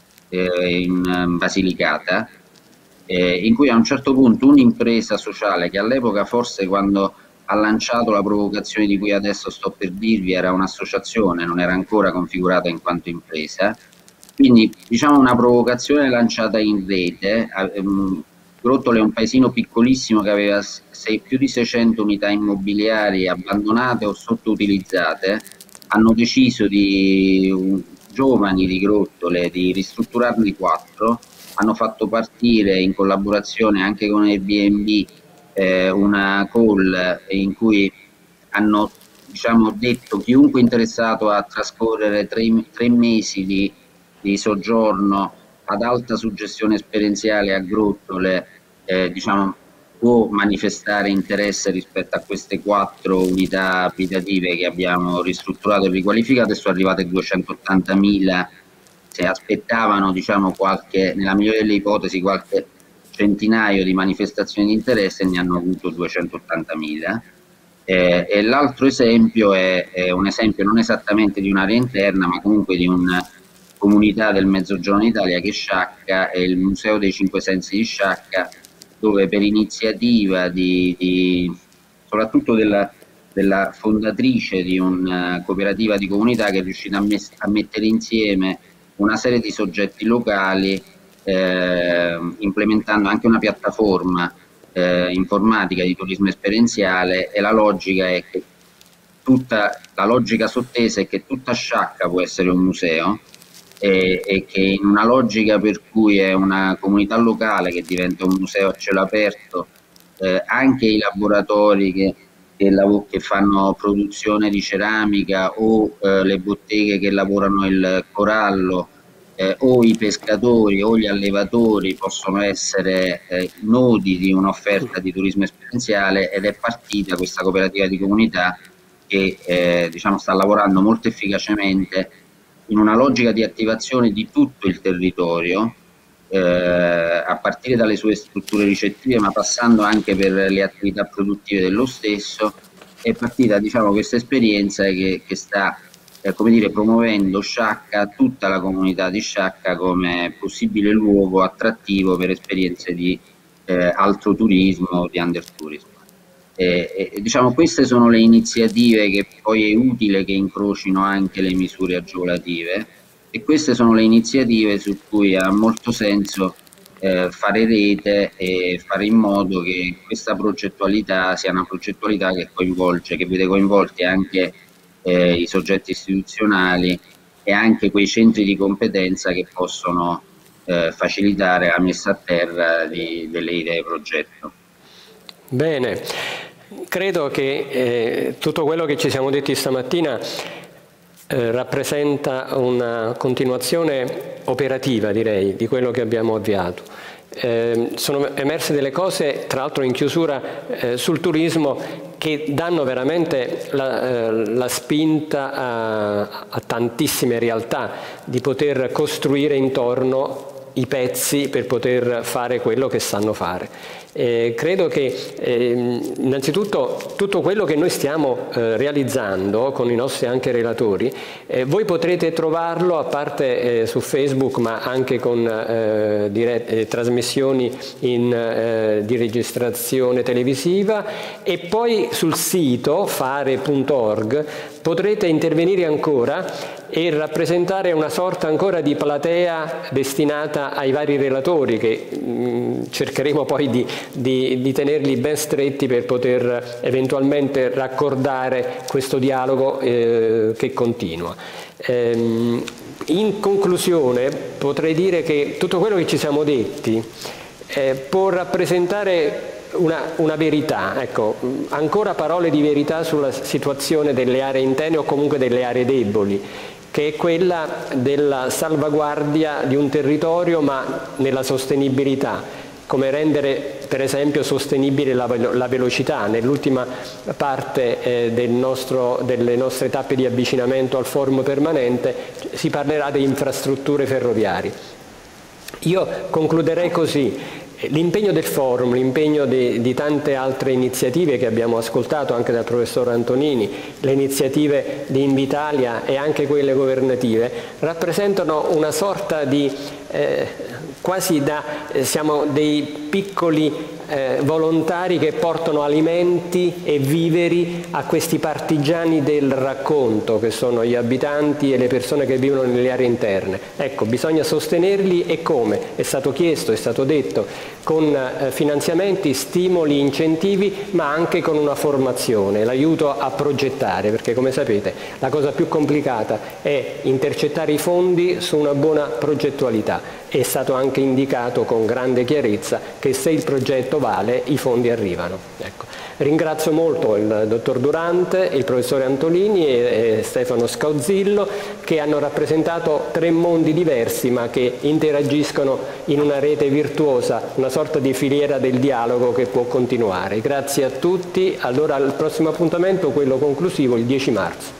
in Basilicata, in cui a un certo punto un'impresa sociale che all'epoca, forse quando ha lanciato la provocazione di cui adesso sto per dirvi, era un'associazione, non era ancora configurata in quanto impresa, quindi diciamo una provocazione lanciata in rete. Grottole è un paesino piccolissimo che aveva più di 600 unità immobiliari abbandonate o sottoutilizzate. Hanno deciso giovani di Grottole di ristrutturarne 4, hanno fatto partire in collaborazione anche con Airbnb una call in cui hanno, diciamo, detto chiunque interessato a trascorrere 3 mesi di soggiorno ad alta suggestione esperienziale a Grottole, diciamo, può manifestare interesse rispetto a queste 4 unità abitative che abbiamo ristrutturato e riqualificato, e sono arrivate 280.000. Se aspettavano, diciamo, nella migliore delle ipotesi, qualche centinaio di manifestazioni di interesse, ne hanno avuto 280.000. E l'altro esempio è un esempio non esattamente di un'area interna, ma comunque di una comunità del Mezzogiorno d'Italia, che è Sciacca, è il Museo dei Cinque Sensi di Sciacca, dove per iniziativa soprattutto della fondatrice di una cooperativa di comunità, che è riuscita a mettere insieme una serie di soggetti locali, implementando anche una piattaforma informatica di turismo esperienziale, e la logica sottesa è che tutta Sciacca può essere un museo, e che in una logica per cui è una comunità locale che diventa un museo a cielo aperto, anche i laboratori che fanno produzione di ceramica, o le botteghe che lavorano il corallo, o i pescatori o gli allevatori possono essere nodi di un'offerta di turismo esperienziale. Ed è partita questa cooperativa di comunità che diciamo, sta lavorando molto efficacemente in una logica di attivazione di tutto il territorio, a partire dalle sue strutture ricettive, ma passando anche per le attività produttive dello stesso. È partita, diciamo, questa esperienza che sta come dire, promuovendo Sciacca, tutta la comunità di Sciacca, come possibile luogo attrattivo per esperienze di altro turismo, di undertourism. Diciamo, queste sono le iniziative che poi è utile che incrocino anche le misure agevolative, e queste sono le iniziative su cui ha molto senso fare rete e fare in modo che questa progettualità sia una progettualità che vede coinvolti anche i soggetti istituzionali e anche quei centri di competenza che possono facilitare la messa a terra delle idee progetto. Bene, credo che tutto quello che ci siamo detti stamattina rappresenta una continuazione operativa, direi, di quello che abbiamo avviato. Sono emerse delle cose, tra l'altro in chiusura, sul turismo, che danno veramente la spinta a tantissime realtà di poter costruire intorno i pezzi per poter fare quello che sanno fare. Credo che innanzitutto tutto quello che noi stiamo realizzando con i nostri anche relatori, voi potrete trovarlo a parte su Facebook, ma anche con trasmissioni di registrazione televisiva, e poi sul sito fare.org potrete intervenire ancora e rappresentare una sorta ancora di platea destinata ai vari relatori, che cercheremo poi di tenerli ben stretti per poter eventualmente raccordare questo dialogo che continua. In conclusione potrei dire che tutto quello che ci siamo detti può rappresentare una verità, ecco, ancora parole di verità sulla situazione delle aree interne o comunque delle aree deboli, che è quella della salvaguardia di un territorio ma nella sostenibilità, come rendere per esempio sostenibile la velocità. Nell'ultima parte delle nostre tappe di avvicinamento al forum permanente si parlerà di infrastrutture ferroviarie. Io concluderei così. L'impegno del forum, l'impegno di tante altre iniziative che abbiamo ascoltato anche dal professor Antonini, le iniziative di Invitalia e anche quelle governative, rappresentano una sorta di siamo dei piccoli volontari che portano alimenti e viveri a questi partigiani del racconto, che sono gli abitanti e le persone che vivono nelle aree interne. Ecco, bisogna sostenerli, e come? È stato chiesto, è stato detto, con finanziamenti, stimoli, incentivi, ma anche con una formazione, l'aiuto a progettare, perché come sapete la cosa più complicata è intercettare i fondi su una buona progettualità. È stato anche indicato con grande chiarezza che se il progetto vale, i fondi arrivano. Ecco. Ringrazio molto il dottor Durante, il professore Antolini e Stefano Scauzillo, che hanno rappresentato tre mondi diversi ma che interagiscono in una rete virtuosa, una sorta di filiera del dialogo che può continuare. Grazie a tutti. Allora, il prossimo appuntamento, quello conclusivo, il 10 marzo.